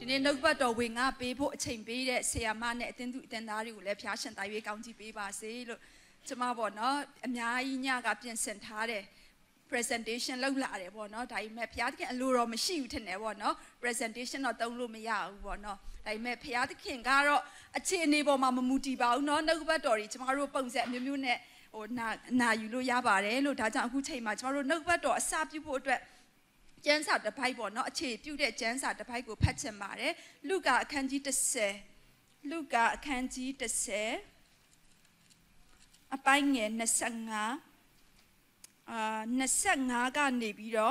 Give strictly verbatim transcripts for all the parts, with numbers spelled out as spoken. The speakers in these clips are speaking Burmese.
နေ့နှုတ်ပတ်တော်ဝင်ငါပေးဖို့အချိန်ပေးတဲ့ဆရာမနဲ့အသင်းသူအသင်းသားတွေကိုလည်းဖျားရှင်တာ၍ကောင်းချီးပေးပါစေလို့ကျမပေါ့နော်အများကြီးညကပြင်ဆင်ထားတဲ့ presentation လုပ်လာတယ်ပေါ့နော်ဒါပေမဲ့ဖျားသခင်အလိုတော်မရှိဘူးထင်တယ်ပေါ့နော် presentation တော့သုံးလို့မရဘူးပေါ့နော်ဒါပေမဲ့ဖျားသခင်ကတော့အခြေအနေပေါ်မှာမမူတည်ပါဘူးနော်နှုတ်ပတ်တော်တွေကျမတို့ပုံစံအမျိုးမျိုးနဲ့ဟိုနာနာယူလို့ရပါတယ်လို့ဒါကြောင့်အခုချိန်မှာကျမတို့နှုတ်ပတ်တော်အစပြုဖို့အတွက်ကျမ်းစာတစ်ပိုက်ပေါ့နော်အခြေပြုတဲ့ကျမ်းစာတစ်ပိုက်ကိုဖတ်ချင်ပါတယ်လုကာအခန်းကြီးtenလုကာအခန်းကြီးtenအပိုင်းငယ်twenty-fiveအာtwenty-fiveကနေပြီးတော့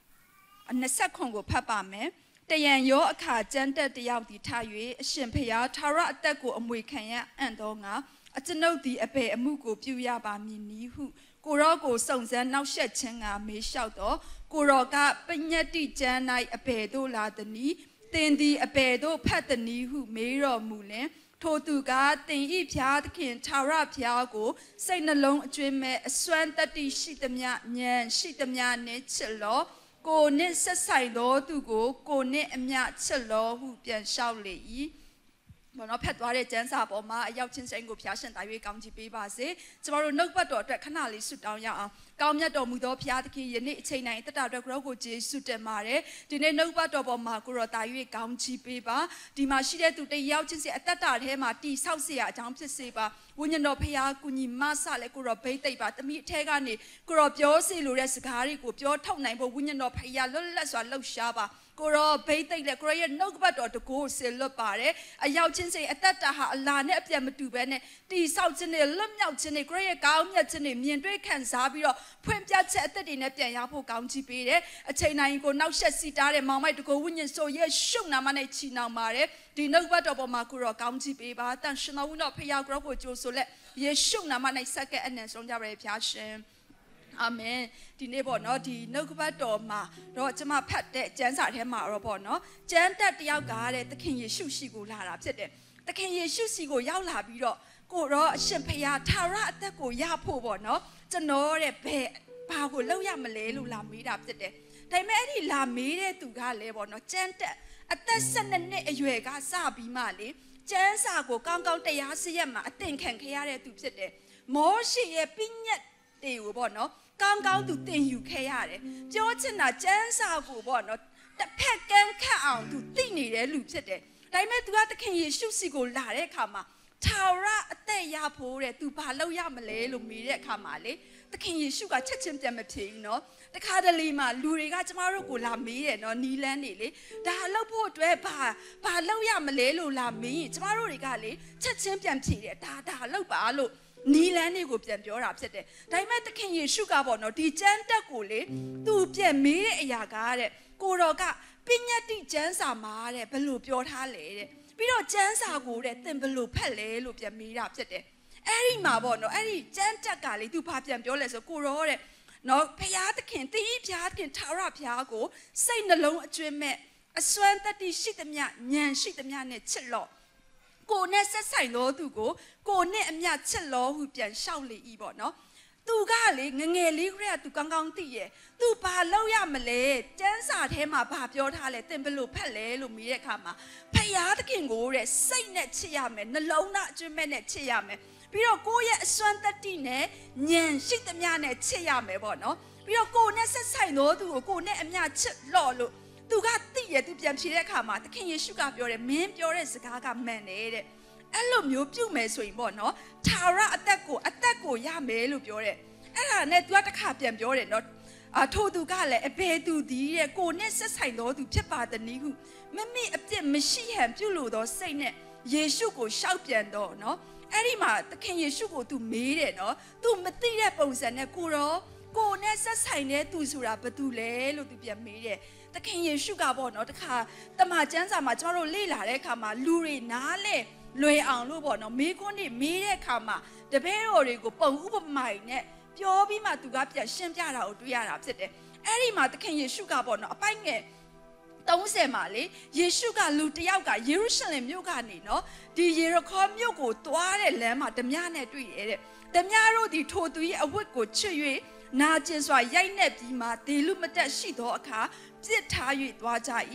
twenty-nineကိုဖတ်ပါမယ်တရံရောအခါကျမ်းတက်တယောက်ဒီထား၍အရှင်ဖျားထာဝရအသက်ကိုအမွေခံရအံ့သောငါအကျွန်ုပ်သည်အဘယ်အမှုကိုပြုရပါမည်နည်းဟုကိုရောကိုစုံစမ်းနောက်ဆက်ခြင်းကမေးလျှောက်တော့ကိုရောကပညတ္တိကျမ်း၌အဘယ်သို့လာသနည်းသင်သည်အဘယ်သို့ဖတ်သနည်းဟုမေးတော်မူလင်ထိုသူကသင်ဤဖျားသခင်ထာဝရဖျားကိုစိတ်နှလုံးအကျွမ်းမဲ့အစွမ်းတတ္တိရှိသမျှဉာဏ်ရှိသမျှနှင့်ချစ်လောကိုနှင့်ဆက်ဆိုင်သောသူကိုကိုနှင့်အမျှချစ်လောဟုပြန်လျှောက်လေ၏ဘောနော်ဖတ်သွားတဲ့ကျမ်းစာပေါ်မှာအရောက်ချင်းစိန်ကိုဖျားရှင်တာ၍ကောင်းချီးပေးပါစေကျမတို့နှုတ်ပတ်တော်အတွက်ခဏလေးဆုတောင်းရအောင်ကောင်းမြတ်တော်မူသောဖျားသခင်ယနေ့အချိန်တိုင်းတက်တာအတွက်ကိုရောကိုယေရှုတင်ပါတယ်ဒီနေ့နှုတ်ပတ်တော်ပေါ်မှာကိုရောတာ၍ကောင်းချီးပေးပါဒီမှာရှိတဲ့သူတယောက်ချင်းစီအသက်တာထဲမှာတီဆောက်เสียအကြောင်းဖြစ်စေပါဝိညာဉ်တော်ဖျားကုညီမဆလည်းကိုရောဘိတ်သိပ်ပါတမိအထဲကနေကိုရောပြောစီလိုတဲ့စကားတွေကိုပြောထုတ်နိုင်ဖို့ဝိညာဉ်တော်ဖျားလွတ်လပ်စွာလှုပ်ရှားပါကိုရောဘိတ်သိက်လေကိုရောရဲ့နှုတ်ပတ်တော်တကိုးဆင်လွတ်ပါတယ်အရောက်ချင်းစိအသက်တာဟာအလာနဲ့အပြတ်မတူဘဲနဲ့တီဆောက်ခြင်းနဲ့လွတ်မြောက်ခြင်းနဲ့ကိုရောရဲ့ကောင်းမြတ်ခြင်းနဲ့မြင်တွေ့ခံစားပြီးတော့ဖွင့်ပြချက်အသက်တွေနဲ့ပြန်ရဖို့ကောင်းချီးပေးတယ်အချိန်တိုင်းကိုနောက်ဆက်စီတားတဲ့မောင်မိုက်တကိုးဝိညာဉ်ဆိုရဲ့ရှုံနာမနဲ့ချီနှောင်ပါတယ်ဒီနှုတ်ပတ်တော်ပေါ်မှာကိုရောကောင်းချီးပေးပါတန်ရှင်တော်ဝိညာဉ်ဖျားကိုရောကိုကြိုးဆိုလက်ယေရှုနာမနဲ့ဆက်ကအနံဆုံးကြပါရဖျားရှင်အာမင်ဒီနေ့ပေါ့နော်ဒီနှုတ်ကပတ်တော်မှာတော့ကျွန်မဖတ်တဲ့ကျမ်းစာထဲမှာတော့ပေါ့နော်ကျမ်းတက်တယောက်ကတဲ့သခင်ယေရှုရှိကိုလာတာဖြစ်တယ်သခင်ယေရှုစီကိုရောက်လာပြီးတော့ကိုတော့အရှင်ဖျားထာဝရအသက်ကိုရဖို့ပေါ့နော်ကျွန်တော်တဲ့ဘယ်ဘာကိုလုပ်ရမလဲလို့လာမေးတာဖြစ်တယ်ဒါပေမဲ့အဲ့ဒီလာမေးတဲ့သူကလည်းပေါ့နော်ကျမ်းတက်အသက်twelveနှစ်အရွယ်ကစပြီးမှလေကျမ်းစာကိုကောင်းကောင်းတရားစရက်မှာအသင်ခံခဲ့ရတဲ့သူဖြစ်တယ်မောရှေရဲ့ပညတ်တွေကိုပေါ့နော်ကောင်းကောင်းသူသင်ယူခဲ့ရတယ်ပြောချင်တာကျမ်းစာကိုပေါ့နော်တစ်ဖက်ကန်းခတ်အောင်သူသိနေတဲ့လူဖြစ်တယ်ဒါပေမဲ့သူကသခင်ယေရှုစီကိုလာတဲ့အခါမှာထာဝရအသက်ရဖို့တဲ့သူဘာလုပ်ရမလဲလို့မေးတဲ့အခါမှာလေသခင်ယေရှုကချက်ချင်းပြန်မဖြေဘူးနော်တခါတလေမှာလူတွေကကျမတို့ကိုလာမေးတယ်နော်နီလန်းနေလေဒါလုပ်ဖို့အတွက်ဘာဘာလုပ်ရမလဲလို့လာမေးရင်ကျမတို့တွေကလေချက်ချင်းပြန်ဖြေတယ်ဒါဒါလုပ်ပါလို့နီလန်းတွေကိုပြန်ပြောတာဖြစ်တယ်ဒါပေမဲ့သခင်ယေရှုကပေါ့နော်ဒီကျမ်းတက်ကိုလေသူပြန်မေးတဲ့အရာကတဲ့ကိုတော်ကပညတ္တိကျမ်းစာမှာတဲ့ဘယ်လိုပြောထားလဲတဲ့ပြီးတော့ကျမ်းစာကိုတဲ့သင်ဘယ်လိုဖတ်လဲလို့ပြန်မေးတာဖြစ်တယ်အဲ့ဒီမှာပေါ့နော်အဲ့ဒီကျမ်းတက်ကလေသူဘာပြန်ပြောလဲဆိုကိုတော်တဲ့နော်ဖျားသခင်သင်ဤဖျားသခင်ထာဝရဖျားကိုစိတ်နှလုံးအကျွမ်းမဲ့အစွမ်းတတ္တိရှိသမျှဉာဏ်ရှိသမျှနဲ့ချစ်လော့ကိုနဲ့ဆက်ဆိုင်လို့သူကိုကိုနဲ့အမျှချစ်လောဟုပြန်လျှောက်လေ၏ပေါ့နော်သူကလေငငယ်လေးကလေးကသူကောင်းကောင်းသိရဲ့သူဘာလုပ်ရမလဲကျမ်းစာထဲမှာဘာပြောထားလဲသင်ဘယ်လိုဖတ်လဲလို့မေးတဲ့အခါမှာဖယားသခင်ကိုတဲ့စိတ်နဲ့ချစ်ရမယ်နှလုံးသားအကျွမ်းမဲ့နဲ့ချစ်ရမယ်ပြီးတော့ကိုယ့်ရဲ့အစွမ်းတတ္တိနဲ့ဉာဏ်ရှိသမျှနဲ့ချစ်ရမယ်ပေါ့နော်ပြီးတော့ကိုနဲ့ဆက်ဆိုင်လို့သူကိုကိုနဲ့အမျှချစ်လော့လို့သူကသိရသူပြန်ဖြေတဲ့အခါမှာသခင်ယေရှုကပြောတယ်မင်းပြောတဲ့စကားကမှန်တယ်တဲ့အဲ့လိုမျိုးပြုမယ်ဆိုရင်ပေါ့နော်ထာဝရအသက်ကိုအသက်ကိုရမယ်လို့ပြောတယ်အဲ့ဒါနဲ့ तू ကတစ်ခါပြန်ပြောတယ်နော်အထိုသူကလည်းအဘယ်သူဒီတဲ့ကိုနဲ့ဆက်ဆိုင်တော်သူဖြစ်ပါသည်ဟုမမိအပြစ်မရှိဟန်ပြုလို့သောစိတ်နဲ့ယေရှုကိုရှောက်ပြန်တော့နော်အဲ့ဒီမှာသခင်ယေရှုကို तू မေးတယ်နော် तू မသိတဲ့ပုံစံနဲ့ကိုရောကိုနဲ့ဆက်ဆိုင်တဲ့သူဆိုတာဘာတူလဲလို့ तू ပြန်မေးတယ်သခင်ယေရှုကပေါ့နော်တခါတမန်ကျမ်းစာမှာကျွန်တော်တို့လေ့လာတဲ့အခါမှာလူတွေနားလဲလွယ်အောင်လို့ပေါ့နော်မေးခွန်းတွေမေးတဲ့အခါမှာတပည့်တော်တွေကိုပုံဥပမာနဲ့ပြောပြီးမှသူကပြန်ရှင်းပြတာကိုတွေ့ရတာဖြစ်တယ်အဲ့ဒီမှာသခင်ယေရှုကပေါ့နော်အပိုင်ငယ်thirtyမှာလေယေရှုကလူတယောက်ကယေရုရှလင်မြို့ကနေနော်ဒီယေရခေါမြို့ကိုသွားတဲ့လမ်းမှာဓမြနဲ့တွေ့ရတဲ့ဓမြတို့ဒီထိုသူရဲ့အဝတ်ကိုချွတ်၍နာကျင်စွာရိုက်နှက်ပြီးမှဒေလူမတက်ရှိသောအခါပြစ်ထား၍သွားကြ၏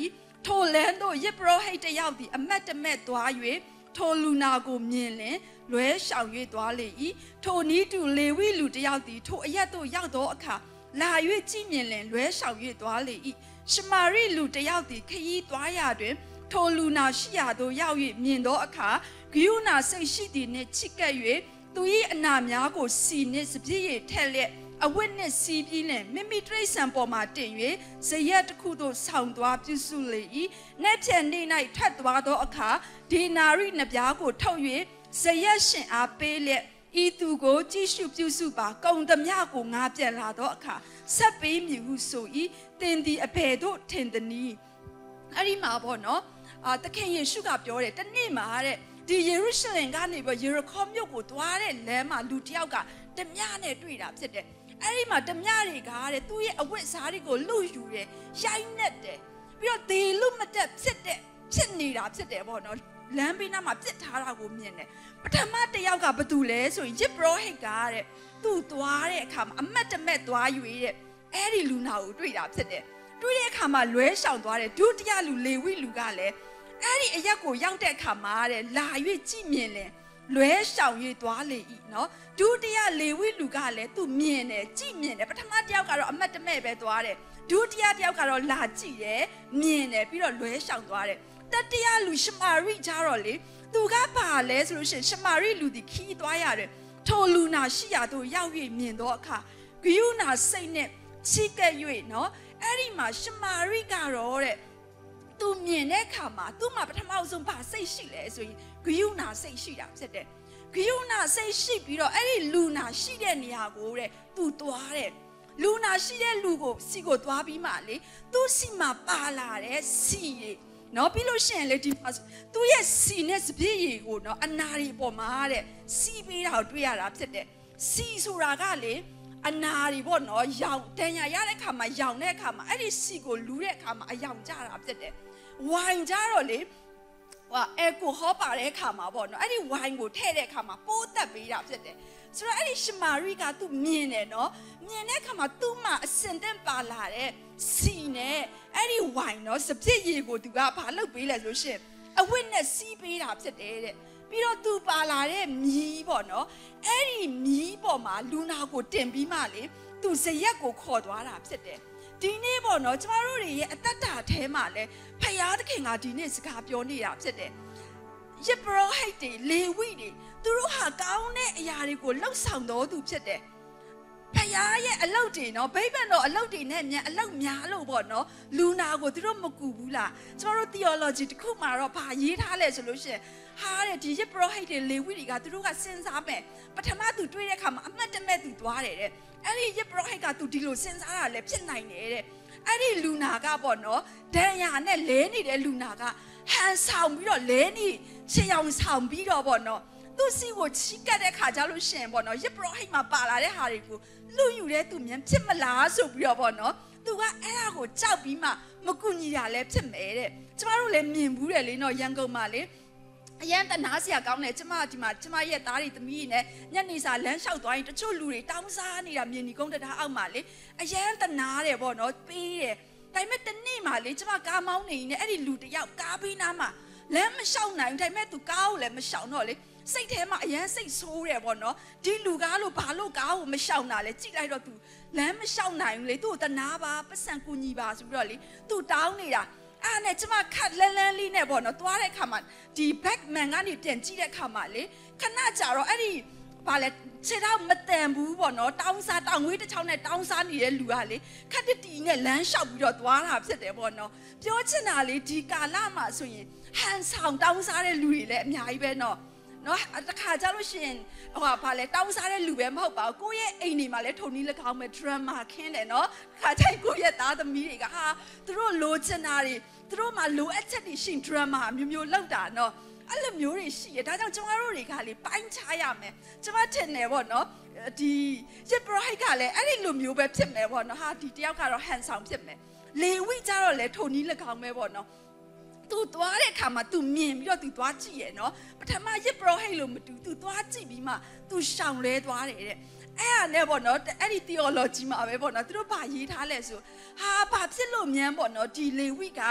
ထိုလန်တို့ယစ်ပရောဟိတ်တယောက်သည်အမတ်တမဲ့သွား၍ထိုလူနာကိုမြင်လင်လွဲရှောင်၍သွားလေ၏ထိုနီးတူလေဝိလူတယောက်သည်ထိုအရက်သို့ရောက်သောအခါလာ၍ကြည်မြင်လင်လွဲရှောင်၍သွားလေ၏ရှမာရိလူတယောက်သည်ခရီးသွားရာတွင်ထိုလူနာရှိရာသို့ရောက်၍မြင်သောအခါဂိယုဏစိတ်ရှိသည်နှင့်ချစ်ကပ်၍သူ၏အနာများကိုစီနှင့်စပြည့်ရထက်လျက်အဝတ်နှင့်စီးပြီးလင်မိမိတရိษံပေါ်မှတင်၍ဇရက်တစ်ခုသို့ဆောင်သွားပြုစုလေ၏။နှက်ဖြန်နေ၌ထွက်သွားသောအခါဒေနာရိနှပြားကိုထုတ်၍ဇရက်ရှင်အားပေးလျက်ဤသူကိုကြည့်ရှုပြုစုပါကုံသမျှကိုငါပြန်လာသောအခါဆက်ပေးမည်ဟုဆို၏။သင်သည်အဘယ်သို့ထင်သနည်း။အဲ့ဒီမှာပေါ့နော်အာသခင်ယေရှုကပြောတယ်တနေ့မှာတဲ့ဒီယေရုရှလင်ကနေပြီးယေရခေါမြို့ကိုသွားတဲ့လမ်းမှာလူတစ်ယောက်ကဓမြနဲ့တွေ့တာဖြစ်တယ်အဲ့ဒီမှာဓမြတွေကတဲ့သူ့ရဲ့အဝတ်စားတွေကိုလူယူတယ်ရိုက်နှက်တယ်ပြီးတော့ဒေလူမတက်ဖြစ်တဲ့ဖြစ်နေတာဖြစ်တယ်ပေါ့နော်လမ်းဘေးနားမှာပြစ်ထားတာကိုမြင်တယ်ပထမတစ်ယောက်ကဘာတူလဲဆိုရင်ယစ်ပရောဟိတ်ကတဲ့သူ့သွားတဲ့အခါမှာအမတ်တမဲ့သွားယူတဲ့အဲ့ဒီလူနာကိုတွေ့တာဖြစ်တယ်တွေ့တဲ့အခါမှာလွဲရှောင်သွားတယ်ဒုတိယလူလေဝိလူကလည်းအဲ့ဒီအရက်ကိုရောက်တဲ့အခါမှာတဲ့လာ၍ကြည်မြင်လင်လွဲရှောင်၍သွားလေ၏နော်ဒုတိယလေဝိလူကလည်းသူမြင်တယ်ကြည်မြင်တယ်ပထမတစ်ယောက်ကတော့အမတ်တမဲ့ပဲသွားတယ်ဒုတိယတစ်ယောက်ကတော့လာကြည့်တယ်မြင်တယ်ပြီးတော့လွဲရှောင်သွားတယ်တတိယလူရှမာရိကြတော့လေသူကပါလဲဆိုလို့ရှိရင်ရှမာရိလူဒီခီးသွားရတယ်ထိုလူနာရှိရာသို့ရောက်၍မြင်တော့အခါဂိယုဏစိတ်နဲ့ချီးကပ်၍နော်အဲ့ဒီမှာရှမာရိကတော့တဲ့သူမြင်တဲ့အခါမှာသူ့မှာပထမဆုံးဘာစိတ်ရှိလဲဆိုရင်ဂိယုဏစိတ်ရှိတာဖြစ်တယ်ဂိယုဏစိတ်ရှိပြီးတော့အဲ့ဒီလူနာရှိတဲ့နေရာကိုတဲ့သူသွားတယ်လူနာရှိတဲ့လူကိုစီကိုသွားပြီးမှလေသူ့စီမှာပါလာတဲ့စီရေနော်ပြီးလို့ရှိရင်လေဒီသူ့ရဲ့စီနဲ့စပြည့်ရေကိုနော်အနာရီပေါ်မှာတဲ့စီပေးတာကိုတွေ့ရတာဖြစ်တယ်စီဆိုတာကလေအနာရီပေါ့နော်ရောင်တန်ရရတဲ့အခါမှာရောင်တဲ့အခါမှာအဲ့ဒီစီကိုလူတဲ့အခါမှာအယောင်ကျတာဖြစ်တယ်ဝိုင်ကြတော့လေဟာအဲကိုဟောပါတဲ့အခါမှာပေါ့နော်အဲ့ဒီဝိုင်ကိုထည့်တဲ့အခါမှာပိုးတက်ပေးတာဖြစ်တယ်ဆိုတော့အဲ့ဒီရှမာရိကသူမြင်တယ်နော်မြင်တဲ့အခါမှာသူ့မှာအစင်တက်ပါလာတဲ့စီနဲ့အဲ့ဒီဝိုင်နော်စပြည့်ရေကိုသူကဘာလုပ်ပေးလဲဆိုလို့ရှိရင်အဝတ်နဲ့စီးပေးတာဖြစ်တယ်တဲ့ပြီးတော့သူပါလာတဲ့မြီးပေါ့နော်အဲ့ဒီမြီးပေါ်မှာလူနာကိုတင်ပြီးမှလေသူဇရက်ကိုခေါ်သွားတာဖြစ်တယ်ဒီနေ့ပေါ့နော်ကျမတို့တွေရဲ့အတ္တတာထဲမှာလဲဖယားသခင်ကဒီနေ့စကားပြောနေတာဖြစ်တယ်ယစ်ပရောဟိတ်တွေလေဝိတွေသူတို့ဟာကောင်းတဲ့အရာတွေကိုလှုပ်ဆောင်တော်သူဖြစ်တယ်ဖယားရဲ့အလုပ်တွေနော်ဗိဗ္ဗံတော်အလုပ်တွေနဲ့မြန်အလုပ်များလို့ပေါ့နော်လူနာကိုသူတို့မကူဘူးလားကျမတို့ theology တခုမှတော့ဗာရေးထားလဲဆိုလို့ရှိရင်ဟာတဲ့ဒီယစ်ပရောဟိတ်တွေလေဝိတွေကသူတို့ကစဉ်းစားမယ်ပထမသူတွေ့တဲ့အခါမှာအမှတ်တမဲ့သူသွားတယ်တဲ့အဲ့ဒီယစ်ပရောဟိတ်ကသူဒီလိုစဉ်းစားတာလည်းဖြစ်နိုင်တယ်တဲ့အဲ့ဒီလူနာကပေါ့နော်ဒဏ်ရာနဲ့လဲနေတဲ့လူနာကဟန်ဆောင်ပြီးတော့လဲနေချေအောင်ဆောင်ပြီးတော့ပေါ့နော်သူစီကိုချီးကပ်တဲ့ခါကြလို့ရှင်ပေါ့နော်ယစ်ပရောဟိတ်မှာပါလာတဲ့ဟာတွေကိုလူယူတဲ့သူမြန်ဖြစ်မလားဆိုပြီးတော့ပေါ့နော်သူကအဲ့ဒါကိုကြောက်ပြီးမှမကူညီတာလည်းဖြစ်မယ်တဲ့ကျမတို့လည်းမြင်ဘူးတယ်လေနော်ရန်ကုန်မှာလေအရန်တနာစရာကောင်းတယ်ကျမဒီမှာကျမရဲ့သားတွေသမီးတွေနဲ့ညနေစာလမ်းလျှောက်သွားရင်တချို့လူတွေတောင်းစားနေတာမြင်ဒီကုန်းတရားအောက်မှာလေအရန်တနာတယ်ပေါ့နော်ပေးတယ်ဒါပေမဲ့တနေ့မှလေကျမကားမောင်းနေနေအဲ့ဒီလူတယောက်ကားပေးနားမှာလမ်းမလျှောက်နိုင်ဒါပေမဲ့သူကားကိုလည်းမလျှောက်တော့လေစိတ်ထဲမှာအရန်စိတ်ဆိုးတယ်ပေါ့နော်ဒီလူကားလို့ဘာလို့ကားကိုမလျှောက်တာလဲကြည့်လိုက်တော့သူလမ်းမလျှောက်နိုင်ဘူးလေသူ့ကိုတနာပါပတ်စံကူညီပါဆိုပြီးတော့လေသူတောင်းနေတာအဲ့နဲ့ကျမခတ်လန်းလန်းလေးနဲ့ပေါ့နော်သွားတဲ့ခါမှာဒီ backman ကနေပြန်ကြည့်တဲ့ခါမှာလေခဏကြာတော့အဲ့ဒီဘာလဲခြေတော့မတန်ဘူးပေါ့နော်တောင်းစားတောင်ငွေးတစ်ချောင်းနဲ့တောင်းစားနေတဲ့လူကလေခတ်တတီနဲ့လမ်းလျှောက်ပြီးတော့သွားတာဖြစ်တယ်ပေါ့နော်ပြောချင်တာလေဒီကာလမှာဆိုရင်ဟန်ဆောင်တောင်းစားတဲ့လူတွေလည်းအများကြီးပဲနော်နော်တခါကြလို့ရှိရင်ဟိုဘာလဲတောင်းစားတဲ့လူပဲမဟုတ်ပါဘူးကိုယ့်ရဲ့အိမ်နေမှာလဲထုံနီး၎င်းမဲ့ drama ခင်းတယ်နော်ခါချိုင်ကိုယ့်ရဲ့သားသမီးတွေကဟာသူတို့လိုချင်တာတွေသူတို့မှာလိုအပ်ချက်တွေရှိ drama မျိုးမျိုးလောက်တာနော်အဲ့လိုမျိုးတွေရှိရဒါကြောင့်ကျမတို့တွေကလေပိုင်းခြားရမယ်ကျမထင်တယ်ပေါ့နော်ဒီယစ်ပရောဟိတ်ကလည်းအဲ့ဒီလိုမျိုးပဲဖြစ်မယ်ပေါ့နော်ဟာဒီတယောက်ကတော့ဟန်ဆောင်ဖြစ်မယ်လေဝိကြတော့လဲထုံနီး၎င်းပဲပေါ့နော်သူသွားတဲ့အခါမှာ तू မြင်ပြီးတော့ तू သွားကြည့်ရယ်နော်ပထမယစ်ပရောဟိတ်လို့မတူ तू သွားကြည့်ပြီးမှ तू ရှောင်လဲသွားတယ်တဲ့အဲ့ဒါနဲ့ပေါ့နော်အဲ့ဒီ theology မှာပဲပေါ့နော်သူတို့ဘာရေးထားလဲဆိုဟာဘာဖြစ်လို့မြန်ပေါ့နော်ဒီလေဝိက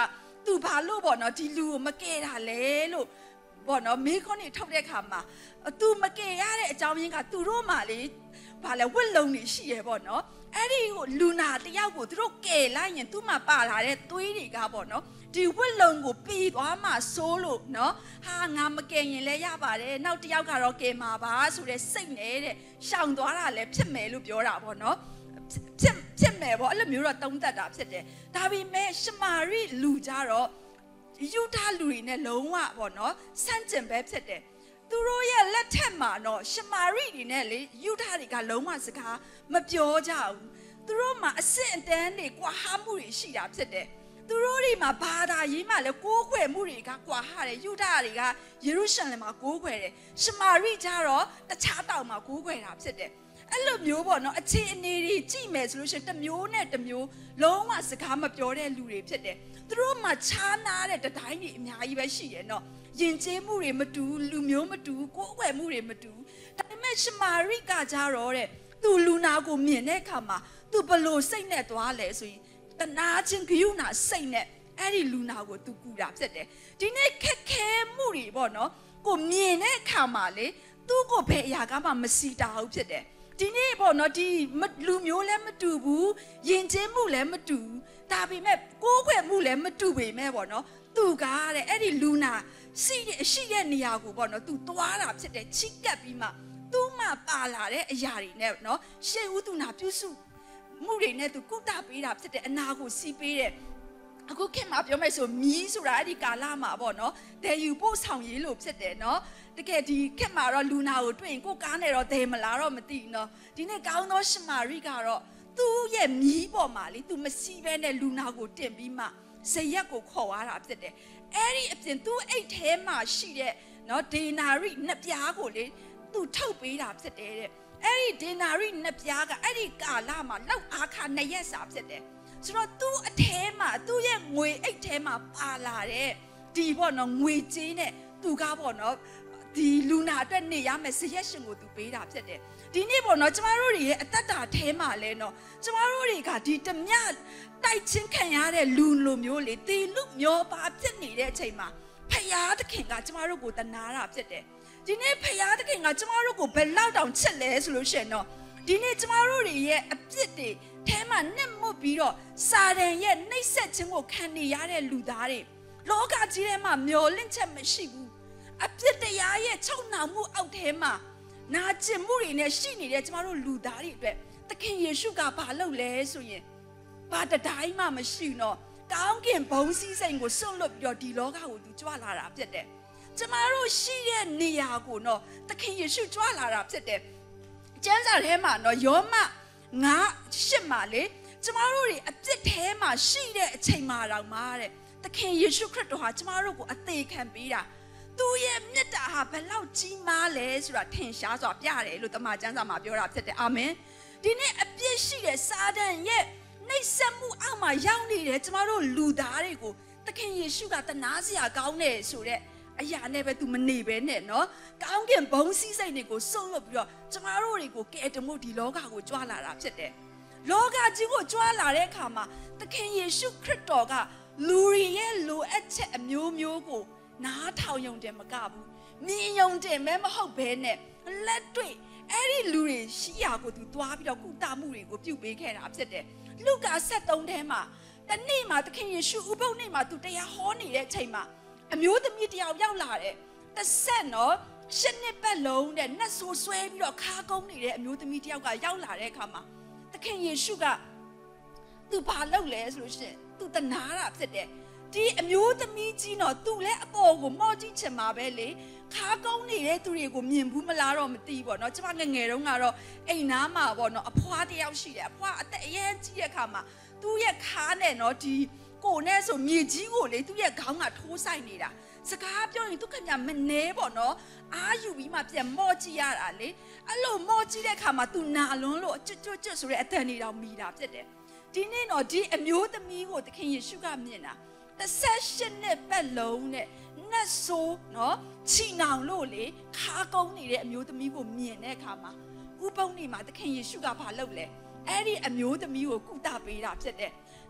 သူဘာလို့ပေါ့နော်ဒီလူကိုမကဲတာလဲလို့ပေါ့နော်မိခွန်းနေထုတ်တဲ့ခါမှာသူမကဲရတဲ့အကြောင်းရင်းကသူတို့မှလေဘာလဲဝက်လုံးနေရှိရပေါ့နော်အဲ့ဒီကိုလူနာတယောက်ကိုသူတို့ကဲလိုက်ရင်သူ့မှာပါလာတဲ့သွေးတွေကပေါ့နော်ဒီဝက်လုံးကိုပြီးသွားမှစိုးလို့နော်ဟာငါမကဲရင်လည်းရပါတယ်နောက်တယောက်ကတော့ကဲမှာပါဆိုတဲ့စိတ်နဲ့တဲ့ရှောင်သွားတာလည်းဖြစ်မယ်လို့ပြောတာပေါ့နော်ဖြစ်ဖြစ်မယ်ပေါ့အဲ့လိုမျိုးတော့တုံးသက်တာဖြစ်တယ်ဒါပေမဲ့ရှမာရိလူကြတော့ယူဒလူတွေနဲ့လုံးဝပေါ့နော်ဆန့်ကျင်ပဲဖြစ်တယ်သူတို့ရဲ့လက်ထက်မှာတော့ရှမာရိတွေနဲ့လေယူဒတွေကလုံးဝစကားမပြောကြဘူးသူတို့မှာအစစ်အတန်းတွေကွာဟမှုတွေရှိတာဖြစ်တယ်သူတို့တွေမှာဘာသာရေးမှာလည်းကိုးကွယ်မှုတွေကကွာဟတယ်ယူဒတွေကယေရုရှလင်မှာကိုးကွယ်တယ်ရှမာရိကြတော့တခြားတောင်မှာကိုးကွယ်တာဖြစ်တယ်အဲ့လိုမျိုးပေါ့နော်အခြေအနေတွေကြည့်မယ်ဆိုလို့ရှိရင်တစ်မျိုးနဲ့တစ်မျိုးလုံးဝစကားမပြောတဲ့လူတွေဖြစ်တယ်သူတို့မှာခြားနာတဲ့တတိုင်းတွေအများကြီးပဲရှိတယ်နော်ယဉ်ကျေးမှုတွေမတူလူမျိုးမတူကိုယ်အွယ်မှုတွေမတူဒါပေမဲ့ရှမာရိကကြတော့တဲ့သူလူနာကိုမြင်တဲ့အခါမှာသူဘလို့စိတ်နဲ့သွားလဲဆိုရင်တနာချင်းဂယုဏစိတ်နဲ့အဲ့ဒီလူနာကိုသူကူတာဖြစ်တယ်ဒီနေ့ခက်ခဲမှုတွေပေါ့နော်ကိုမြင်တဲ့အခါမှာလေသူ့ကိုဘယ်အရာကမှမစီတာဘူးဖြစ်တယ်ဒီနေ့ပေါ့နော်ဒီလူမျိုးလည်းမတူဘူးယဉ်ကျေးမှုလည်းမတူဘူးဒါပေမဲ့ကိုးကွယ်မှုလည်းမတူပေမဲ့ပေါ့နော်သူကတဲ့အဲ့ဒီလူနာရှိတဲ့အရှိတဲ့နေရာကိုပေါ့နော်သူသွားတာဖြစ်တယ်ချိကပ်ပြီးမှသူ့မှာပါလာတဲ့အရာတွေနဲ့နော်ရှေးဦးသူနာပြုစုမှုတွေနဲ့သူကုသပေးတာဖြစ်တယ်အနာကိုစီးပေးတဲ့အခုခင်မှာပြောမယ်ဆိုမီးဆိုတာအဲ့ဒီကာလမှာပေါ့နော်ဒယ်ယူပို့ဆောင်ရေးလို့ဖြစ်တယ်နော်တကယ်ဒီခင်မှာတော့လူနာကိုတွေ့ရင်ကိုကားနဲ့တော့ဒယ်မလားတော့မသိဘူးနော်ဒီနေ့ကောင်းသောရှမာရိကတော့သူ့ရဲ့မီးပေါ်မှာလေသူမစီးဘဲနဲ့လူနာကိုတင်ပြီးမှဇရက်ကိုခေါ်သွားတာဖြစ်တယ်အဲ့ဒီအပြင်သူ့အိတ်ထဲမှာရှိတဲ့နော်ဒေနာရိနှစ်ပြားကိုလေသူထုတ်ပေးတာဖြစ်တယ်တဲ့အဲ့ဒီဒေနာရိနှစ်ပြားကအဲ့ဒီကာလမှာလောက်အားခါနှစ်ရက်စာဖြစ်တယ်ဆိုတော့သူ့အထဲမှာသူ့ရဲ့ငွေအိတ်ထဲမှာပါလာတဲ့ဒီပေါ့နော်ငွေကြေးနဲ့သူကပေါ့နော်ဒီလူနာအတွက်နေရမယ်ဇရက်ရှင်ကိုသူပေးတာဖြစ်တယ်ဒီနေ့ပေါ့နော်ကျမတို့တွေရဲ့အသက်တာထဲမှာလဲနော်ကျမတို့တွေကဒီတမျှတိုက်ချင်းခံရတဲ့လူလိုမျိုးလေတီလူမျိုးပါဖြစ်နေတဲ့အချိန်မှာဖယားသခင်ကကျမတို့ကိုတနာတာဖြစ်တယ်ဒီနေ့ဖယားသခင်ကကျမတို့ကိုဘယ်လောက်တောင်ချစ်လဲဆိုလို့ရှိရင်တော့ဒီနေ့ကျမတို့တွေရဲ့အပြစ်တွေထဲမှာနှစ်မွတ်ပြီးတော့စာတန်ရဲ့နှိပ်စက်ခြင်းကိုခံနေရတဲ့လူသားတွေလောကကြီးထဲမှာမျောလင့်ချက်မရှိဘူးအပြစ်တရားရဲ့ချုံနှောင်မှုအောက်ထဲမှာနာကျင်မှုတွေနဲ့ရှိနေတဲ့ကျမတို့လူသားတွေအတွက်သခင်ယေရှုကဘာလုပ်လဲဆိုရင်ဘာတတိုင်းမှမရှိတော့ကောင်းကင်ဘုံစည်းစိမ်ကိုစွန့်လွတ်ပြီးတော့ဒီလောကကိုသူကြွလာတာဖြစ်တယ်ကျမတို့ရှိတဲ့နေရာကိုတော့သခင်ယေရှုကြွလာတာဖြစ်တယ်ကျမ်းစာထဲမှာတော့ယောမငါရှစ်မှာလေကျမတို့တွေအပြစ်ထဲမှာရှိတဲ့အချိန်မှာတော့မှာတဲ့သခင်ယေရှုခရစ်တော်ဟာကျမတို့ကိုအသေးခံပေးတာသူရဲ့မြတ်တာဟာဘယ်လောက်ကြီးမားလဲဆိုတာထင်ရှားစွာပြတယ်လို့တမန်ကျမ်းစာမှာပြောတာဖြစ်တယ်အာမင်ဒီနေ့အပြစ်ရှိတဲ့စာတန်ရဲ့နှိပ်စက်မှုအောက်မှာရောက်နေတဲ့ကျမတို့လူသားတွေကိုသခင်ယေရှုကတနာစရာကောင်းတယ်ဆိုတဲ့အရာနဲ့ပဲသူမနေပဲနဲ့နော်ကောင်းကင်ဘုံစည်းစိမ်တွေကိုစွန့်လွတ်ပြီးတော့ကျမတို့တွေကိုကယ်တင်ဖို့ဒီလောကကိုကြွလာတာဖြစ်တယ်လောကကြီးကိုကြွလာတဲ့အခါမှာသခင်ယေရှုခရစ်တော်ကလူတွေရဲ့လိုအပ်ချက်အမျိုးမျိုးကိုနားထောင်ယုံတယ်မကဘူးမြင်ယုံတယ်မဲမဟုတ်ဘဲနဲ့လက်တွေ့အဲ့ဒီလူတွေရှိရာကိုသူသွားပြီးတော့ကုသမှုတွေကိုပြုပေးခဲ့တာဖြစ်တယ်လူကာဆက်သုံးထဲမှာတနေ့မှာသခင်ယေရှုဥပုသ်နေ့မှာသူတရားဟောနေတဲ့အချိန်မှာအမျိုးသမီးတယောက်ရောက်လာတယ်တစ်ဆက်နော်ရှစ်နှစ်ပတ်လုံးတဲ့နတ်ဆိုးဆွဲပြီးတော့ခါကုန်းနေတဲ့အမျိုးသမီးတယောက်ကရောက်လာတဲ့အခါမှာသခင်ယေရှုကသူဘာလုပ်လဲဆိုလို့ရှိရင်သူတနာတာဖြစ်တယ်ဒီအမျိုးသမီးကြီးတော့သူလည်းအပေါ်ကိုမော့ကြည့်ချင်မှာပဲလေခါကုန်းနေတဲ့သူတွေကိုမြင်ဘူးမလားတော့မသိဘူးပေါ့နော်ကျမငငယ်တုန်းကတော့အိမ်နားမှာပေါ့နော်အဖွားတယောက်ရှိတယ်အဖွားအသက်အရင်ကြီးတဲ့အခါမှာသူ့ရဲ့ခါနဲ့နော်ဒီကိုနဲ့ဆိုမြေကြီးကိုလေသူ့ရဲ့ခေါင်းကထိုးဆိုင်နေတာစကားပြောရင်သူခင်ဗျမနေပေါ့နော်အာယူပြီးမှပြန်မော့ကြည့်ရတာလေအဲ့လိုမော့ကြည့်တဲ့အခါမှာသူနာလွန်းလို့ကျွတ်ကျွတ်ကျွတ်ဆိုတဲ့အတန်နေတော့မိတာဖြစ်တယ်ဒီနေ့တော့ဒီအမျိုးသမီးကိုသခင်ယေရှုကမြင်တာတစ်ဆက်ရှစ်နှစ်ပတ်လုံးနဲ့နတ်ဆိုးနော်ချီနောင်လို့လေခါကုန်းနေတဲ့အမျိုးသမီးကိုမြင်တဲ့အခါမှာဥပုံနေမှာသခင်ယေရှုကဘာလုပ်လဲအဲ့ဒီအမျိုးသမီးကိုကုသပေးတာဖြစ်တယ်